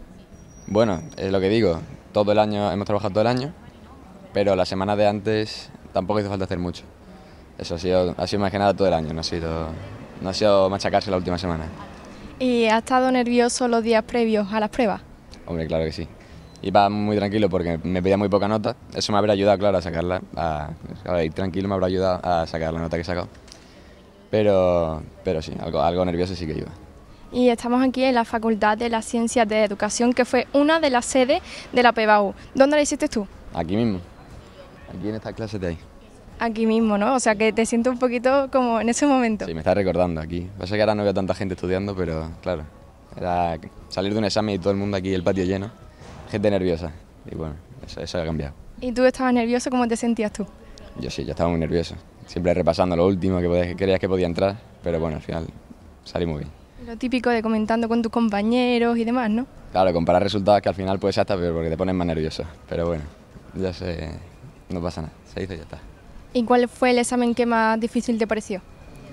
Bueno, es lo que digo, todo el año, hemos trabajado todo el año, pero las semanas de antes tampoco hizo falta hacer mucho. Eso ha sido, ha sido más que nada todo el año, no ha sido, no ha sido machacarse la última semana. ¿Y has estado nervioso los días previos a las pruebas? Hombre, claro que sí. Iba muy tranquilo porque me pedía muy poca nota, eso me habría ayudado, claro, a sacarla, a, a ir tranquilo me habrá ayudado a sacar la nota que he sacado. Pero, pero sí, algo, algo nervioso sí que iba. Y estamos aquí en la Facultad de las Ciencias de Educación, que fue una de las sedes de la PEBAU. ¿Dónde la hiciste tú? Aquí mismo, aquí en esta clase de ahí. Aquí mismo, ¿no? O sea, que te siento un poquito como en ese momento. Sí, me está recordando aquí. Pasa que ahora no veo tanta gente estudiando, pero claro, era salir de un examen y todo el mundo aquí, el patio lleno, gente nerviosa. Y bueno, eso, eso ha cambiado. ¿Y tú estabas nervioso? ¿Cómo te sentías tú? Yo sí, yo estaba muy nervioso. Siempre repasando lo último que, podías, que creías que podía entrar, pero bueno, al final salí muy bien. Lo típico de comentando con tus compañeros y demás, ¿no? Claro, comparar resultados que al final puede ser hasta peor porque te pones más nervioso. Pero bueno, ya sé, no pasa nada, se hizo y ya está. ¿Y cuál fue el examen que más difícil te pareció?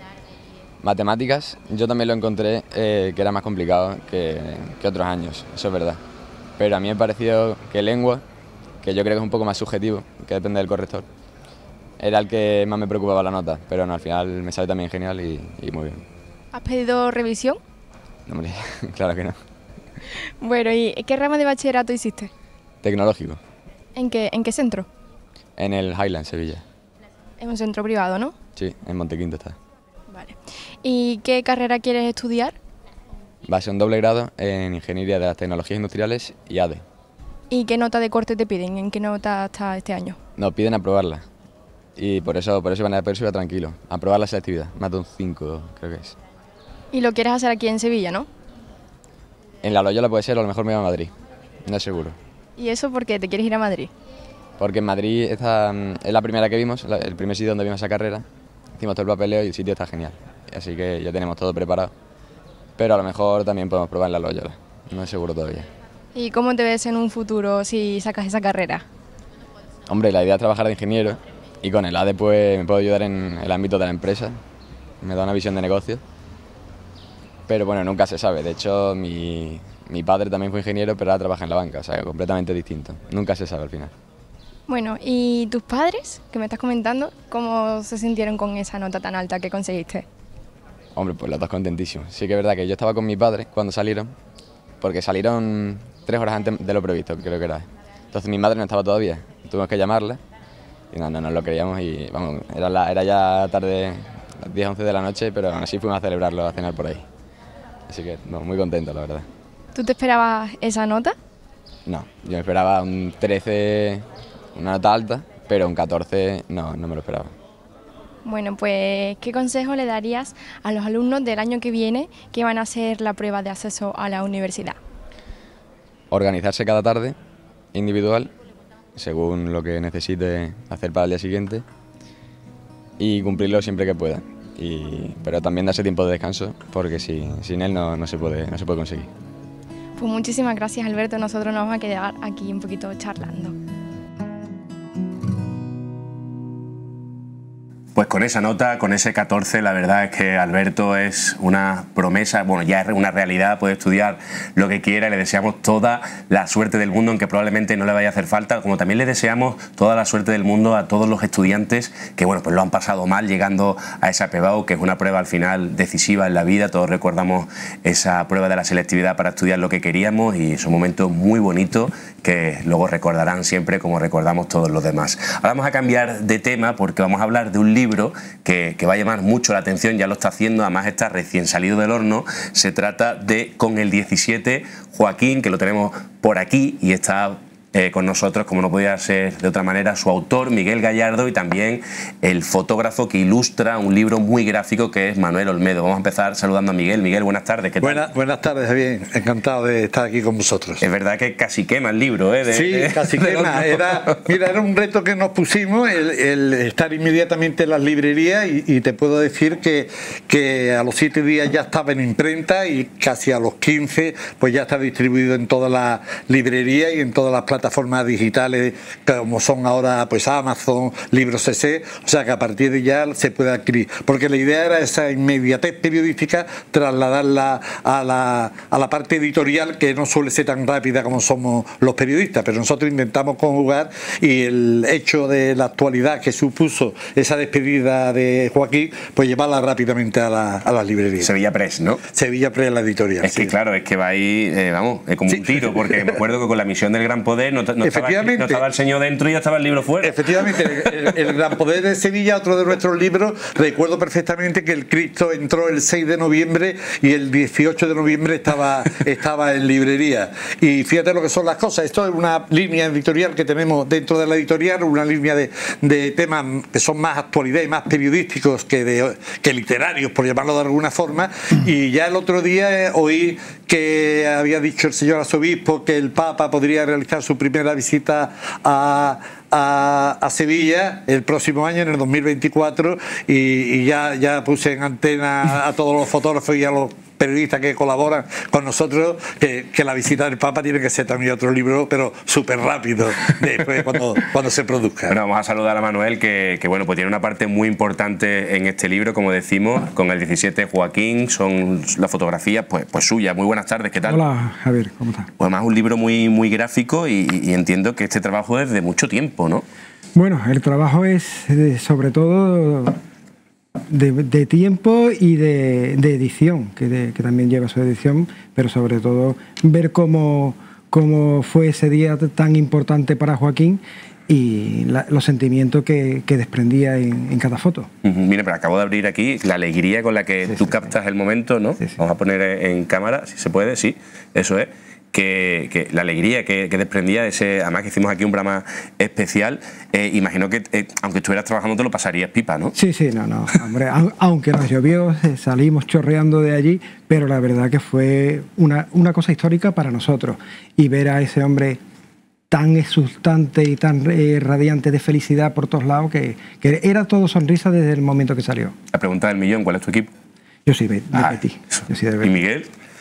Matemáticas, yo también lo encontré eh, que era más complicado que, que otros años, eso es verdad. Pero a mí me pareció que lengua, que yo creo que es un poco más subjetivo, que depende del corrector, era el que más me preocupaba la nota, pero no, al final me sale también genial y, y muy bien. ¿Has pedido revisión? No, hombre, claro que no. Bueno, ¿y qué rama de bachillerato hiciste? Tecnológico. ¿En qué, en qué centro? En el Highland, Sevilla. Es un centro privado, ¿no? Sí, en Montequinto está. Vale. ¿Y qué carrera quieres estudiar? Va a ser un doble grado en Ingeniería de las Tecnologías Industriales y A D E. ¿Y qué nota de corte te piden? ¿En qué nota está este año? No, piden aprobarla. Y por eso, por eso iba, por eso iba tranquilo. Aprobar la selectividad, más de un cinco creo que es. ¿Y lo quieres hacer aquí en Sevilla, no? En la Loyola puede ser, o a lo mejor me voy a Madrid, no es seguro. ¿Y eso por qué? ¿Te quieres ir a Madrid? Porque en Madrid esta, es la primera que vimos, el primer sitio donde vimos esa carrera. Hicimos todo el papeleo y el sitio está genial. Así que ya tenemos todo preparado. Pero a lo mejor también podemos probar en la Loyola, no es seguro todavía. ¿Y cómo te ves en un futuro si sacas esa carrera? Hombre, la idea es trabajar de ingeniero y con el A D E pues, me puedo ayudar en el ámbito de la empresa. Me da una visión de negocio. Pero bueno, nunca se sabe. De hecho, mi, mi padre también fue ingeniero, pero ahora trabaja en la banca, o sea, completamente distinto. Nunca se sabe al final. Bueno, ¿y tus padres, que me estás comentando, cómo se sintieron con esa nota tan alta que conseguiste? Hombre, pues los dos contentísimos. Sí que es verdad que yo estaba con mis padres cuando salieron, porque salieron tres horas antes de lo previsto, creo que era. Entonces mi madre no estaba todavía, tuvimos que llamarla y no, no nos lo creíamos y vamos, era, la, era ya tarde, las diez, once de la noche, pero aún así fuimos a celebrarlo, a cenar por ahí. Así que no, muy contento, la verdad. ¿Tú te esperabas esa nota? No, yo me esperaba un trece, una nota alta, pero un catorce no, no me lo esperaba. Bueno, pues, ¿qué consejo le darías a los alumnos del año que viene que van a hacer la prueba de acceso a la universidad? Organizarse cada tarde, individual, según lo que necesite hacer para el día siguiente, y cumplirlo siempre que pueda. Y, pero también darse tiempo de descanso, porque si, sin él no, no, se puede, no se puede conseguir. Pues muchísimas gracias, Alberto. Nosotros nos vamos a quedar aquí un poquito charlando. Pues con esa nota, con ese catorce, la verdad es que Alberto es una promesa, bueno, ya es una realidad, puede estudiar lo que quiera y le deseamos toda la suerte del mundo, aunque probablemente no le vaya a hacer falta, como también le deseamos toda la suerte del mundo a todos los estudiantes que, bueno, pues lo han pasado mal llegando a esa P B A U, que es una prueba al final decisiva en la vida. Todos recordamos esa prueba de la selectividad para estudiar lo que queríamos y es un momento muy bonito que luego recordarán siempre como recordamos todos los demás. Ahora vamos a cambiar de tema porque vamos a hablar de un libro Que, que va a llamar mucho la atención, ya lo está haciendo, además está recién salido del horno. Se trata de Con el diecisiete, Joaquín, que lo tenemos por aquí y está eh, con nosotros, como no podía ser de otra manera, su autor, Miguel Gallardo, y también el fotógrafo que ilustra un libro muy gráfico que es Manuel Olmedo. Vamos a empezar saludando a Miguel. Miguel, buenas tardes. ¿Qué tal? Buena, buenas tardes, bien, encantado de estar aquí con vosotros. Es verdad que casi quema el libro, ¿eh? De, sí, de, casi de quema. Era, mira, era un reto que nos pusimos, el, el estar inmediatamente en las librerías y, y te puedo decir que, que a los siete días ya estaba en imprenta y casi a los quince pues ya está distribuido en todas las librerías y en todas las plataformas digitales como son ahora pues Amazon, Libros C C, o sea que a partir de ya se puede adquirir, porque la idea era esa inmediatez periodística trasladarla a la, a la parte editorial, que no suele ser tan rápida como somos los periodistas, pero nosotros intentamos conjugar, y el hecho de la actualidad que supuso esa despedida de Joaquín, pues llevarla rápidamente a la, a las librerías. Sevilla Press, ¿no? Sevilla Press, la editorial. Es sí. que claro, es que va ahí, eh, vamos, eh, como sí. un tiro, porque me acuerdo que con la misión del Gran Poder no, no, estaba, no estaba el señor dentro y ya estaba el libro fuera. Efectivamente, el, el, el Gran Poder de Sevilla, otro de nuestros libros, recuerdo perfectamente que el Cristo entró el seis de noviembre y el dieciocho de noviembre estaba, estaba en librería. Y fíjate lo que son las cosas. Esto es una línea editorial que tenemos dentro de la editorial, una línea de, de temas que son más actualidad y más periodísticos que, de, que literarios, por llamarlo de alguna forma. Y ya el otro día eh, oí que había dicho el señor arzobispo que el Papa podría realizar su primera visita a, a, a Sevilla el próximo año, en el dos mil veinticuatro, y, y ya, ya puse en antena a todos los fotógrafos y a los periodistas que colaboran con nosotros que, que la visita del Papa tiene que ser también otro libro, pero súper rápido después cuando, cuando se produzca. Bueno, vamos a saludar a Manuel, que, que bueno, pues tiene una parte muy importante en este libro, como decimos, con el diecisiete Joaquín, son las fotografías pues, pues suyas. Muy buenas tardes, ¿qué tal? Hola, Javier, ¿cómo estás? Pues además un libro muy, muy gráfico y, y entiendo que este trabajo es de mucho tiempo, ¿no? Bueno, el trabajo es de, sobre todo de, de tiempo y de, de edición, que, de, que también lleva su edición, pero sobre todo ver cómo, cómo fue ese día tan importante para Joaquín y la, los sentimientos que, que desprendía en, en cada foto. Uh-huh. Mira, pero acabo de abrir aquí la alegría con la que sí, tú sí, captas sí. el momento, ¿no? Sí, sí. Vamos a poner en cámara, si se puede, sí, eso es. Que, que la alegría que, que desprendía ese, además que hicimos aquí un programa especial, eh, imagino que eh, aunque estuvieras trabajando te lo pasarías pipa, ¿no? Sí, sí, no, no, hombre, aunque nos llovió, salimos chorreando de allí, pero la verdad que fue una, una cosa histórica para nosotros, y ver a ese hombre tan exultante y tan eh, radiante de felicidad por todos lados, que, que era todo sonrisa desde el momento que salió. La pregunta del millón, ¿cuál es tu equipo? Yo soy de, de ah, Betis. Yo soy de Betis. ¿Y Miguel?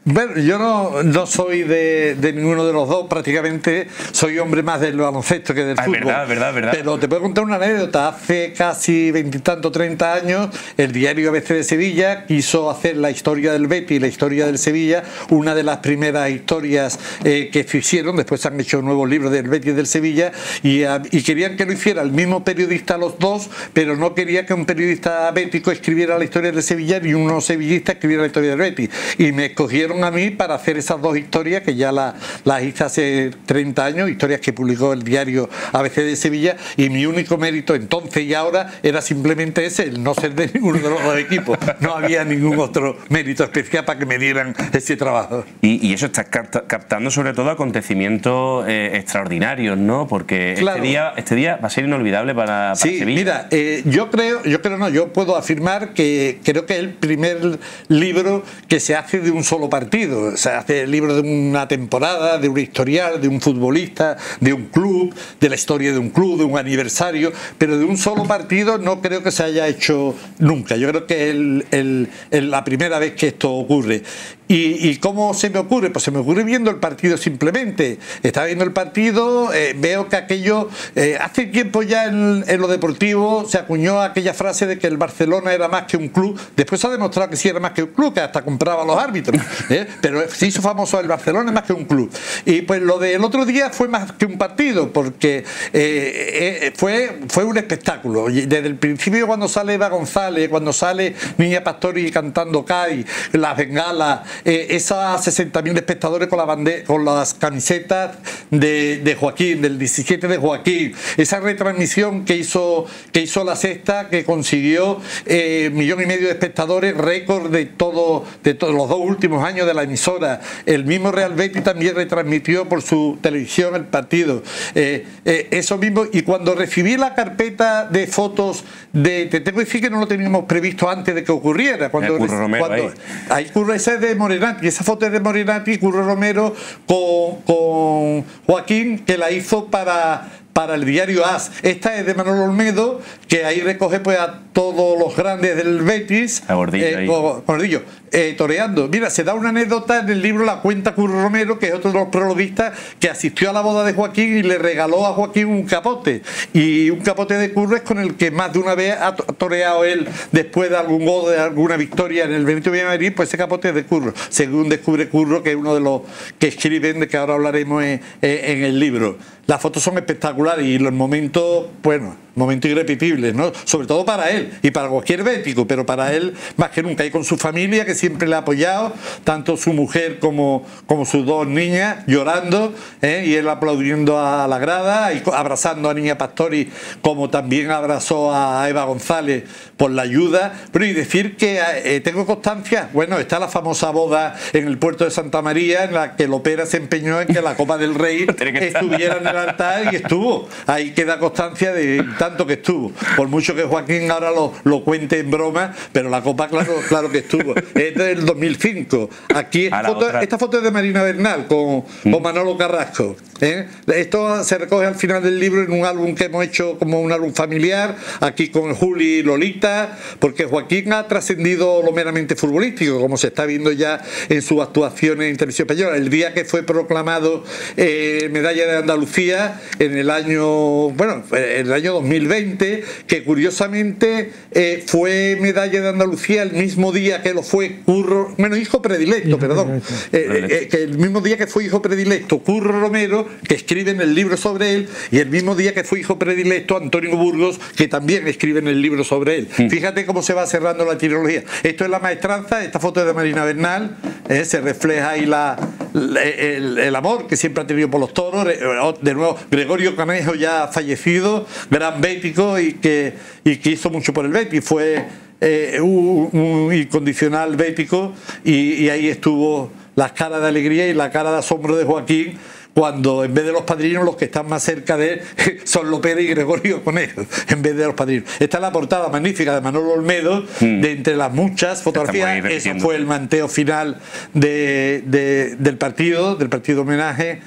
Bueno, yo no, no soy de, de ninguno de los dos, prácticamente soy hombre más del baloncesto que del ah, fútbol. Verdad, verdad, verdad. Pero te puedo contar una anécdota. Hace casi veintitantos, treinta años, el diario A B C de Sevilla quiso hacer la historia del Betis y la historia del Sevilla, una de las primeras historias eh, que se hicieron. Después se han hecho nuevos libros del Betis y del Sevilla, y, a, y querían que lo hiciera el mismo periodista los dos, pero no quería que un periodista bético escribiera la historia del Sevilla y uno sevillista escribiera la historia del Betis. Y me escogieron a mí para hacer esas dos historias, que ya las la hice hace treinta años, historias que publicó el diario A B C de Sevilla, y mi único mérito entonces y ahora era simplemente ese, el no ser de ninguno de los dos equipos. No había ningún otro mérito especial para que me dieran ese trabajo. Y, y eso está captando sobre todo acontecimientos eh, extraordinarios, ¿no? Porque claro, este día este día va a ser inolvidable para, para sí, Sevilla. Mira, eh, yo creo, yo creo no, yo puedo afirmar que creo que es el primer libro que se hace de un solo partido. Se hace el libro de una temporada, de una historial, de un futbolista, de un club, de la historia de un club, de un aniversario, pero de un solo partido no creo que se haya hecho nunca. Yo creo que es el, el, el, la primera vez que esto ocurre. ¿Y, ¿Y cómo se me ocurre? Pues se me ocurre viendo el partido simplemente. Estaba viendo el partido, eh, veo que aquello... Eh, hace tiempo ya en, en lo deportivo se acuñó aquella frase de que el Barcelona era más que un club. Después se ha demostrado que sí era más que un club, que hasta compraba a los árbitros. ¿eh? Pero se hizo famoso el Barcelona más que un club. Y pues lo del otro día fue más que un partido, porque eh, eh, fue, fue un espectáculo. Y desde el principio, cuando sale Eva González, cuando sale Niña Pastori cantando Cai, las bengalas... Eh, esas sesenta mil espectadores con, la bande con las camisetas de, de Joaquín, del diecisiete de Joaquín, esa retransmisión que hizo, que hizo La Sexta, que consiguió eh, millón y medio de espectadores, récord de, todo, de todos los dos últimos años de la emisora. El mismo Real Betis también retransmitió por su televisión el partido. Eh, eh, eso mismo, y cuando recibí la carpeta de fotos, de, te tengo que decir que no lo teníamos previsto antes de que ocurriera. Cuando, Curro Romero, cuando, ahí. Ahí Curro, ese es de Morenati, esa foto es de Morenati, Curro Romero con, con Joaquín, que la hizo para, para el diario As. Esta es de Manolo Olmedo, que ahí recoge pues a todos los grandes del Betis, a Gordillo, eh, con, Gordillo eh, toreando. Mira, se da una anécdota en el libro, la cuenta Curro Romero, que es otro de los prologuistas, que asistió a la boda de Joaquín y le regaló a Joaquín un capote, y un capote de Curro es con el que más de una vez ha toreado él después de algún gol, de alguna victoria en el Benito Villamarín. Pues ese capote es de Curro, según descubre Curro, que es uno de los que escriben, de que ahora hablaremos en, en el libro. Las fotos son espectaculares y los momentos, bueno, momentos irrepetibles, ¿no? Sobre todo para él y para cualquier bético, pero para él más que nunca, y con su familia, que siempre le ha apoyado, tanto su mujer como, como sus dos niñas, llorando, ¿eh? Y él aplaudiendo a la grada y abrazando a Niña Pastori, como también abrazó a Eva González por la ayuda. Pero y decir que eh, tengo constancia, bueno, está la famosa boda en el puerto de Santa María, en la que Lopera se empeñó en que la Copa del Rey estuviera en el altar, y estuvo. Ahí queda constancia de tanto que estuvo. Por mucho que Joaquín ahora lo, lo cuente en broma, pero la copa, claro, claro que estuvo. Es del dos mil cinco. Aquí esta foto, esta foto es de Marina Bernal con, mm. con Manolo Carrasco. ¿eh? Esto se recoge al final del libro en un álbum que hemos hecho como un álbum familiar, aquí con Juli y Lolita, porque Joaquín ha trascendido lo meramente futbolístico, como se está viendo ya en sus actuaciones en Televisión Española. El día que fue proclamado eh, Medalla de Andalucía en el año, bueno, en el año dos mil veinte, que curiosamente eh, fue Medalla de Andalucía el mismo día que lo fue Curro, bueno, hijo predilecto, hijo perdón, eh, eh, que el mismo día que fue hijo predilecto Curro Romero, que escribe en el libro sobre él, y el mismo día que fue hijo predilecto Antonio Burgos, que también escribe en el libro sobre él. Mm. Fíjate cómo se va cerrando la trilogía. Esto es La Maestranza, esta foto es de Marina Bernal, eh, se refleja ahí la, la el, el amor que siempre ha tenido por los toros. De nuevo, Gregorio Canejo, ya fallecido, gran bético, y que, y que hizo mucho por el Betis, fue eh, un, un incondicional bético, y, y ahí estuvo las caras de alegría y la cara de asombro de Joaquín, cuando en vez de los padrinos los que están más cerca de él son Lopera y Gregorio Conejo, en vez de los padrinos. Esta es la portada magnífica de Manolo Olmedo, mm. de entre las muchas fotografías. Eso fue el manteo final de, de, del partido, del partido homenaje.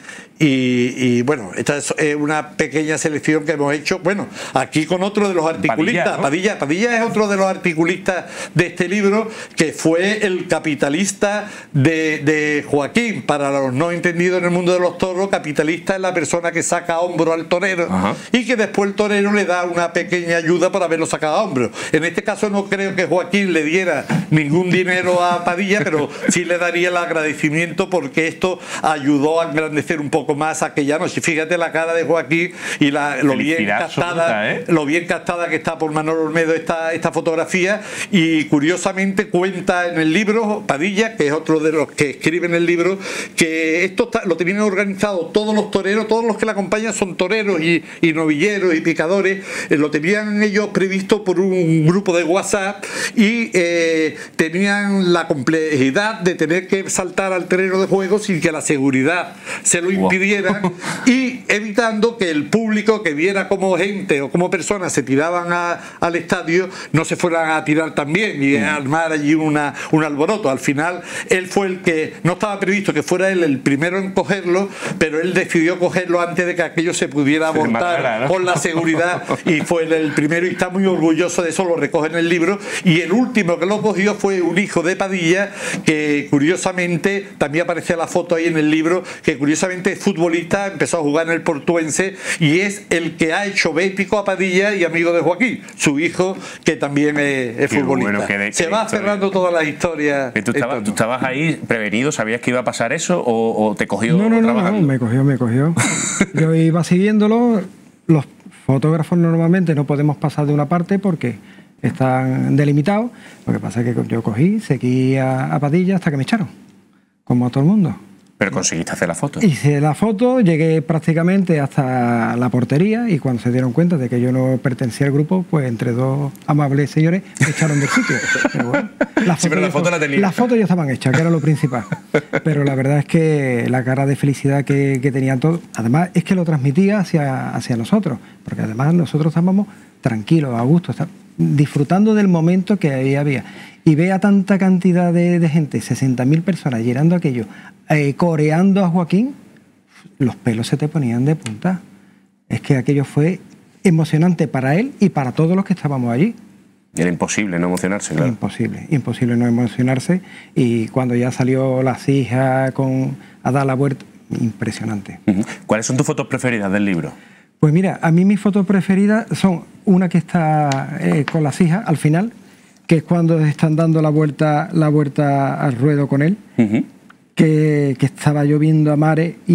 y, y bueno, esta es una pequeña selección que hemos hecho, bueno, aquí con otro de los articulistas, Padilla, ¿no? Padilla, Padilla es otro de los articulistas de este libro, que fue el capitalista de, de Joaquín. Para los no entendidos en el mundo de los toros, capitalista es la persona que saca a hombro al torero. Ajá. Y que después el torero le da una pequeña ayuda por haberlo sacado a hombro. En este caso no creo que Joaquín le diera ningún dinero a Padilla, pero sí le daría el agradecimiento porque esto ayudó a engrandecer un poco más aquella noche. Fíjate la cara de Joaquín y la, lo bien captada, ¿eh? lo bien captada que está por Manolo Olmedo esta, esta fotografía, y curiosamente cuenta en el libro Padilla, que es otro de los que escribe en el libro, que esto está, lo tenían organizado todos los toreros, todos los que la acompañan son toreros y, y novilleros y picadores, eh, lo tenían ellos previsto por un grupo de WhatsApp, y eh, tenían la complejidad de tener que saltar al terreno de juego sin que la seguridad se lo impidiera, wow. y evitando que el público que viera como gente o como personas se tiraban a, al estadio no se fueran a tirar también y a armar allí una, un alboroto. Al final él fue el que, no estaba previsto que fuera él el primero en cogerlo, pero él decidió cogerlo antes de que aquello se pudiera abortar, ¿no? Con la seguridad, y fue el, el primero, y está muy orgulloso de eso, lo recoge en el libro. Y el último que lo cogió fue un hijo de Padilla, que curiosamente, también aparece la foto ahí en el libro, que curiosamente es futbolista, empezó a jugar en el Portuense, y es el que ha hecho bético a Padilla y amigo de Joaquín, su hijo, que también es, es futbolista. Bueno, que de, se que va cerrando todas las historias. ¿Tú estabas, ¿Tú estabas ahí prevenido? ¿Sabías que iba a pasar eso o, o te cogió no, no, trabajando? No, no, me cogió, me cogió. Yo iba siguiéndolo. Los fotógrafos normalmente no podemos pasar de una parte porque están delimitados. Lo que pasa es que yo cogí, seguí a, a Padilla hasta que me echaron, como a todo el mundo. Pero conseguiste hacer la foto. Hice la foto, llegué prácticamente hasta la portería, y cuando se dieron cuenta de que yo no pertenecía al grupo, pues entre dos amables señores me echaron del sitio. Pero bueno, la foto, sí, pero la foto la tenía. Las fotos ya estaban hechas, que era lo principal. Pero la verdad es que la cara de felicidad que, que tenían todos, además es que lo transmitía hacia, hacia nosotros, porque además nosotros estábamos tranquilos, a gusto, disfrutando del momento que ahí había. Y vea tanta cantidad de, de gente, sesenta mil personas llenando aquello, eh, coreando a Joaquín, los pelos se te ponían de punta. Es que aquello fue emocionante para él y para todos los que estábamos allí. Era imposible no emocionarse, claro. Imposible, imposible no emocionarse. Y cuando ya salió la hija con a dar la vuelta, impresionante. Uh-huh. ¿Cuáles son tus fotos preferidas del libro? Pues mira, a mí mis fotos preferidas son una que está eh, con las hijas al final, que es cuando están dando la vuelta, la vuelta al ruedo con él, uh-huh. que, que estaba lloviendo a mares y,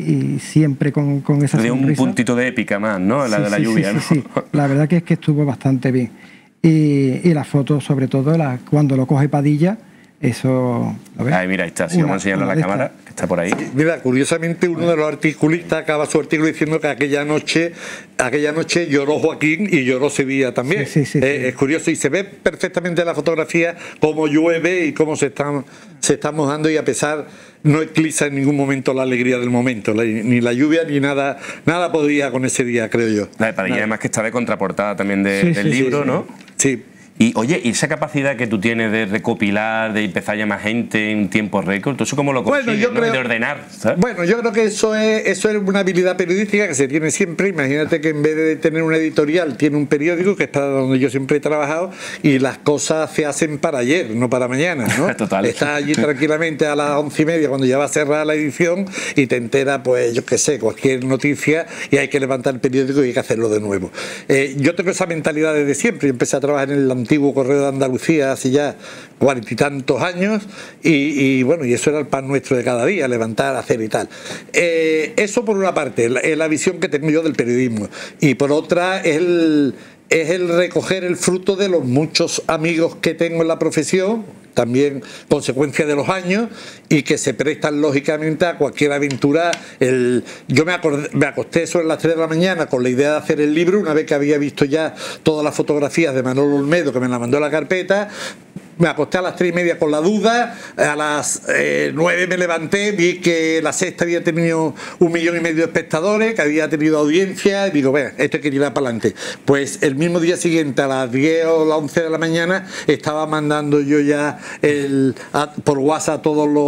y siempre con, con esa de sonrisa. Un puntito de épica más, ¿no? La sí, de la sí, lluvia, sí, ¿no? Sí, sí. La verdad que es que estuvo bastante bien. Y, y las fotos, sobre todo, la, cuando lo coge Padilla, eso... ¿lo ves? Ay, mira, ahí está, si vamos a enseñarlo a la cámara, que está por ahí. Sí, mira, curiosamente uno de los articulistas acaba su artículo diciendo que aquella noche aquella noche lloró Joaquín y lloró Sevilla también. Sí, sí, sí, eh, sí. Es curioso, y se ve perfectamente en la fotografía cómo llueve y cómo se están, se están mojando, y a pesar no eclipsa en ningún momento la alegría del momento, la, ni la lluvia ni nada nada podía con ese día, creo yo. La de Padilla, nada. Además que está de contraportada también de, sí, del sí, libro, sí, sí. ¿no? Sí. Y oye, ¿y esa capacidad que tú tienes de recopilar, de empezar a llamar gente en tiempo récord, ¿tú eso cómo lo consigues, bueno, yo ¿no? creo, de ordenar? ¿sabes? Bueno, yo creo que eso es, eso es una habilidad periodística que se tiene siempre. Imagínate que en vez de tener una editorial tiene un periódico, que es para donde yo siempre he trabajado, y las cosas se hacen para ayer, no para mañana, ¿no? Total. Estás allí tranquilamente a las once y media cuando ya va a cerrar la edición y te entera, pues yo qué sé, cualquier noticia, y hay que levantar el periódico y hay que hacerlo de nuevo. Eh, yo tengo esa mentalidad desde siempre. Yo empecé a trabajar en el antiguo Correo de Andalucía Lucía hace ya cuarenta y tantos años, y, y bueno, y eso era el pan nuestro de cada día, levantar, hacer y tal. Eh, eso por una parte, la, es la visión que tengo yo del periodismo, y por otra es el, es el recoger el fruto de los muchos amigos que tengo en la profesión, también consecuencia de los años, y que se prestan lógicamente a cualquier aventura. El, yo me, acordé, me acosté sobre las tres de la mañana con la idea de hacer el libro, una vez que había visto ya todas las fotografías de Manolo Olmedo, que me la mandó a la carpeta. Me acosté a las tres y media con la duda, a las eh, nueve me levanté, vi que La Sexta había tenido un millón y medio de espectadores, que había tenido audiencia, y digo, venga, esto hay que tirar para adelante. Pues el mismo día siguiente, a las diez o las once de la mañana, estaba mandando yo ya el, a, por WhatsApp a todos los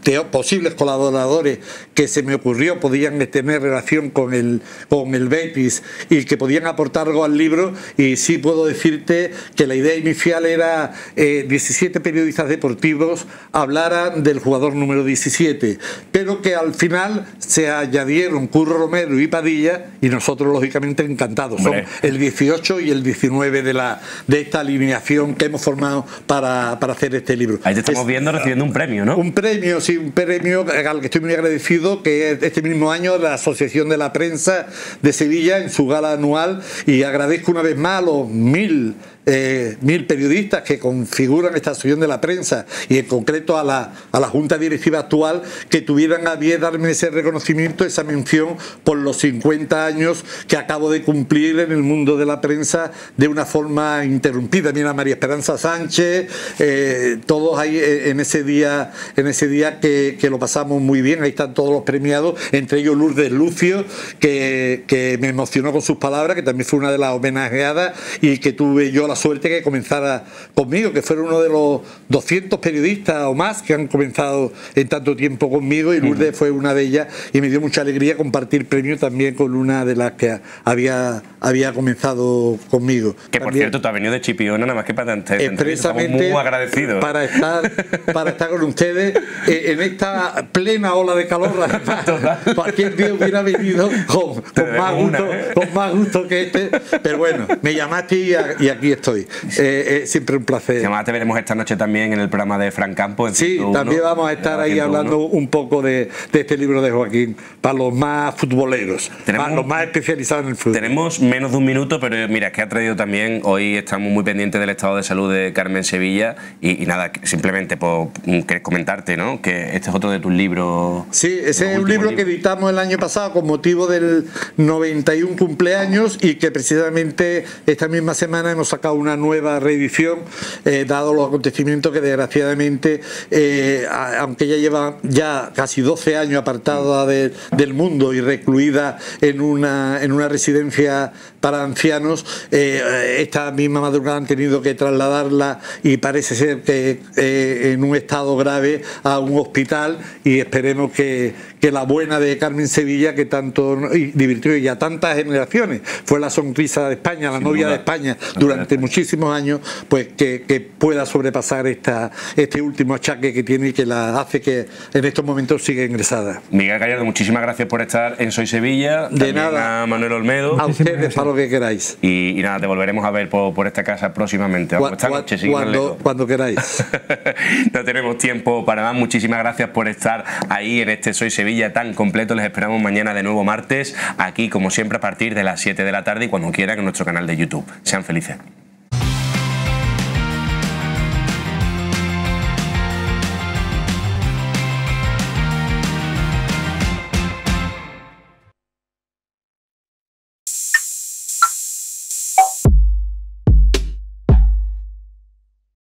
posibles colaboradores que se me ocurrió podían tener relación con el, con el Betis y que podían aportar algo al libro, y sí puedo decirte que la idea inicial era eh, diecisiete periodistas deportivos hablaran del jugador número diecisiete, pero que al final se añadieron Curro Romero y Padilla, y nosotros lógicamente encantados. Son el dieciocho y el diecinueve de, la, de esta alineación que hemos formado para, para hacer este libro. Ahí te estamos es, viendo recibiendo un premio, ¿no? Un premio, sí, un premio al que estoy muy agradecido, que es este mismo año la Asociación de la Prensa de Sevilla en su gala anual, y agradezco una vez más a los mil Eh, mil periodistas que configuran esta asociación de la prensa, y en concreto a la, a la Junta Directiva actual, que tuvieran a bien darme ese reconocimiento, esa mención por los cincuenta años que acabo de cumplir en el mundo de la prensa de una forma interrumpida. Mira, María Esperanza Sánchez, eh, todos ahí en ese día, en ese día que, que lo pasamos muy bien. Ahí están todos los premiados, entre ellos Lourdes Lucio, que, que me emocionó con sus palabras, que también fue una de las homenajeadas, y que tuve yo la suerte que comenzara conmigo, que fuera uno de los doscientos periodistas o más que han comenzado en tanto tiempo conmigo, y Lourdes uh-huh. fue una de ellas, y me dio mucha alegría compartir premio también con una de las que había, había comenzado conmigo. Que por también, cierto, tú has venido de Chipiona nada más que para te, expresamente muy agradecidos para estar, para estar con ustedes eh, en esta plena ola de calor. Además, cualquier día hubiera venido con, con, más gusto, una, ¿eh? con más gusto que este, pero bueno, me llamaste y, a, y aquí estoy. Eh, eh, siempre un placer. Además te veremos esta noche también en el programa de Fran Campos. En sí, también uno, vamos a estar ahí hablando uno. un poco de, de este libro de Joaquín, para los más futboleros, tenemos, para los más especializados en el fútbol. Tenemos menos de un minuto, pero mira, es que ha traído también, hoy estamos muy pendientes del estado de salud de Carmen Sevilla, y, y nada, simplemente por comentarte, ¿no?, que este es otro de tus libros. Sí, ese es un libro libros. que editamos el año pasado con motivo del noventa y uno cumpleaños, y que precisamente esta misma semana hemos sacado una nueva reedición, eh, dado los acontecimientos que desgraciadamente, eh, a, aunque ya lleva ya casi doce años apartada de, del mundo y recluida en una, en una residencia para ancianos, eh, esta misma madrugada han tenido que trasladarla, y parece ser que eh, en un estado grave, a un hospital, y esperemos que, que la buena de Carmen Sevilla, que tanto divirtió y a tantas generaciones, fue la sonrisa de España, la Sin novia duda. de España durante muchísimos años, pues que, que pueda sobrepasar esta, este último achaque que tiene, y que la hace que en estos momentos siga ingresada. Miguel Gallardo, muchísimas gracias por estar en Soy Sevilla. De nada. A Manuel Olmedo. A ustedes, para lo que queráis. Y, y nada, te volveremos a ver por, por esta casa próximamente. Cu esta noche, cuando, cuando queráis. No tenemos tiempo para más. Muchísimas gracias por estar ahí en este Soy Sevilla tan completo. Les esperamos mañana de nuevo martes, aquí como siempre a partir de las siete de la tarde, y cuando quieran en nuestro canal de YouTube. Sean felices.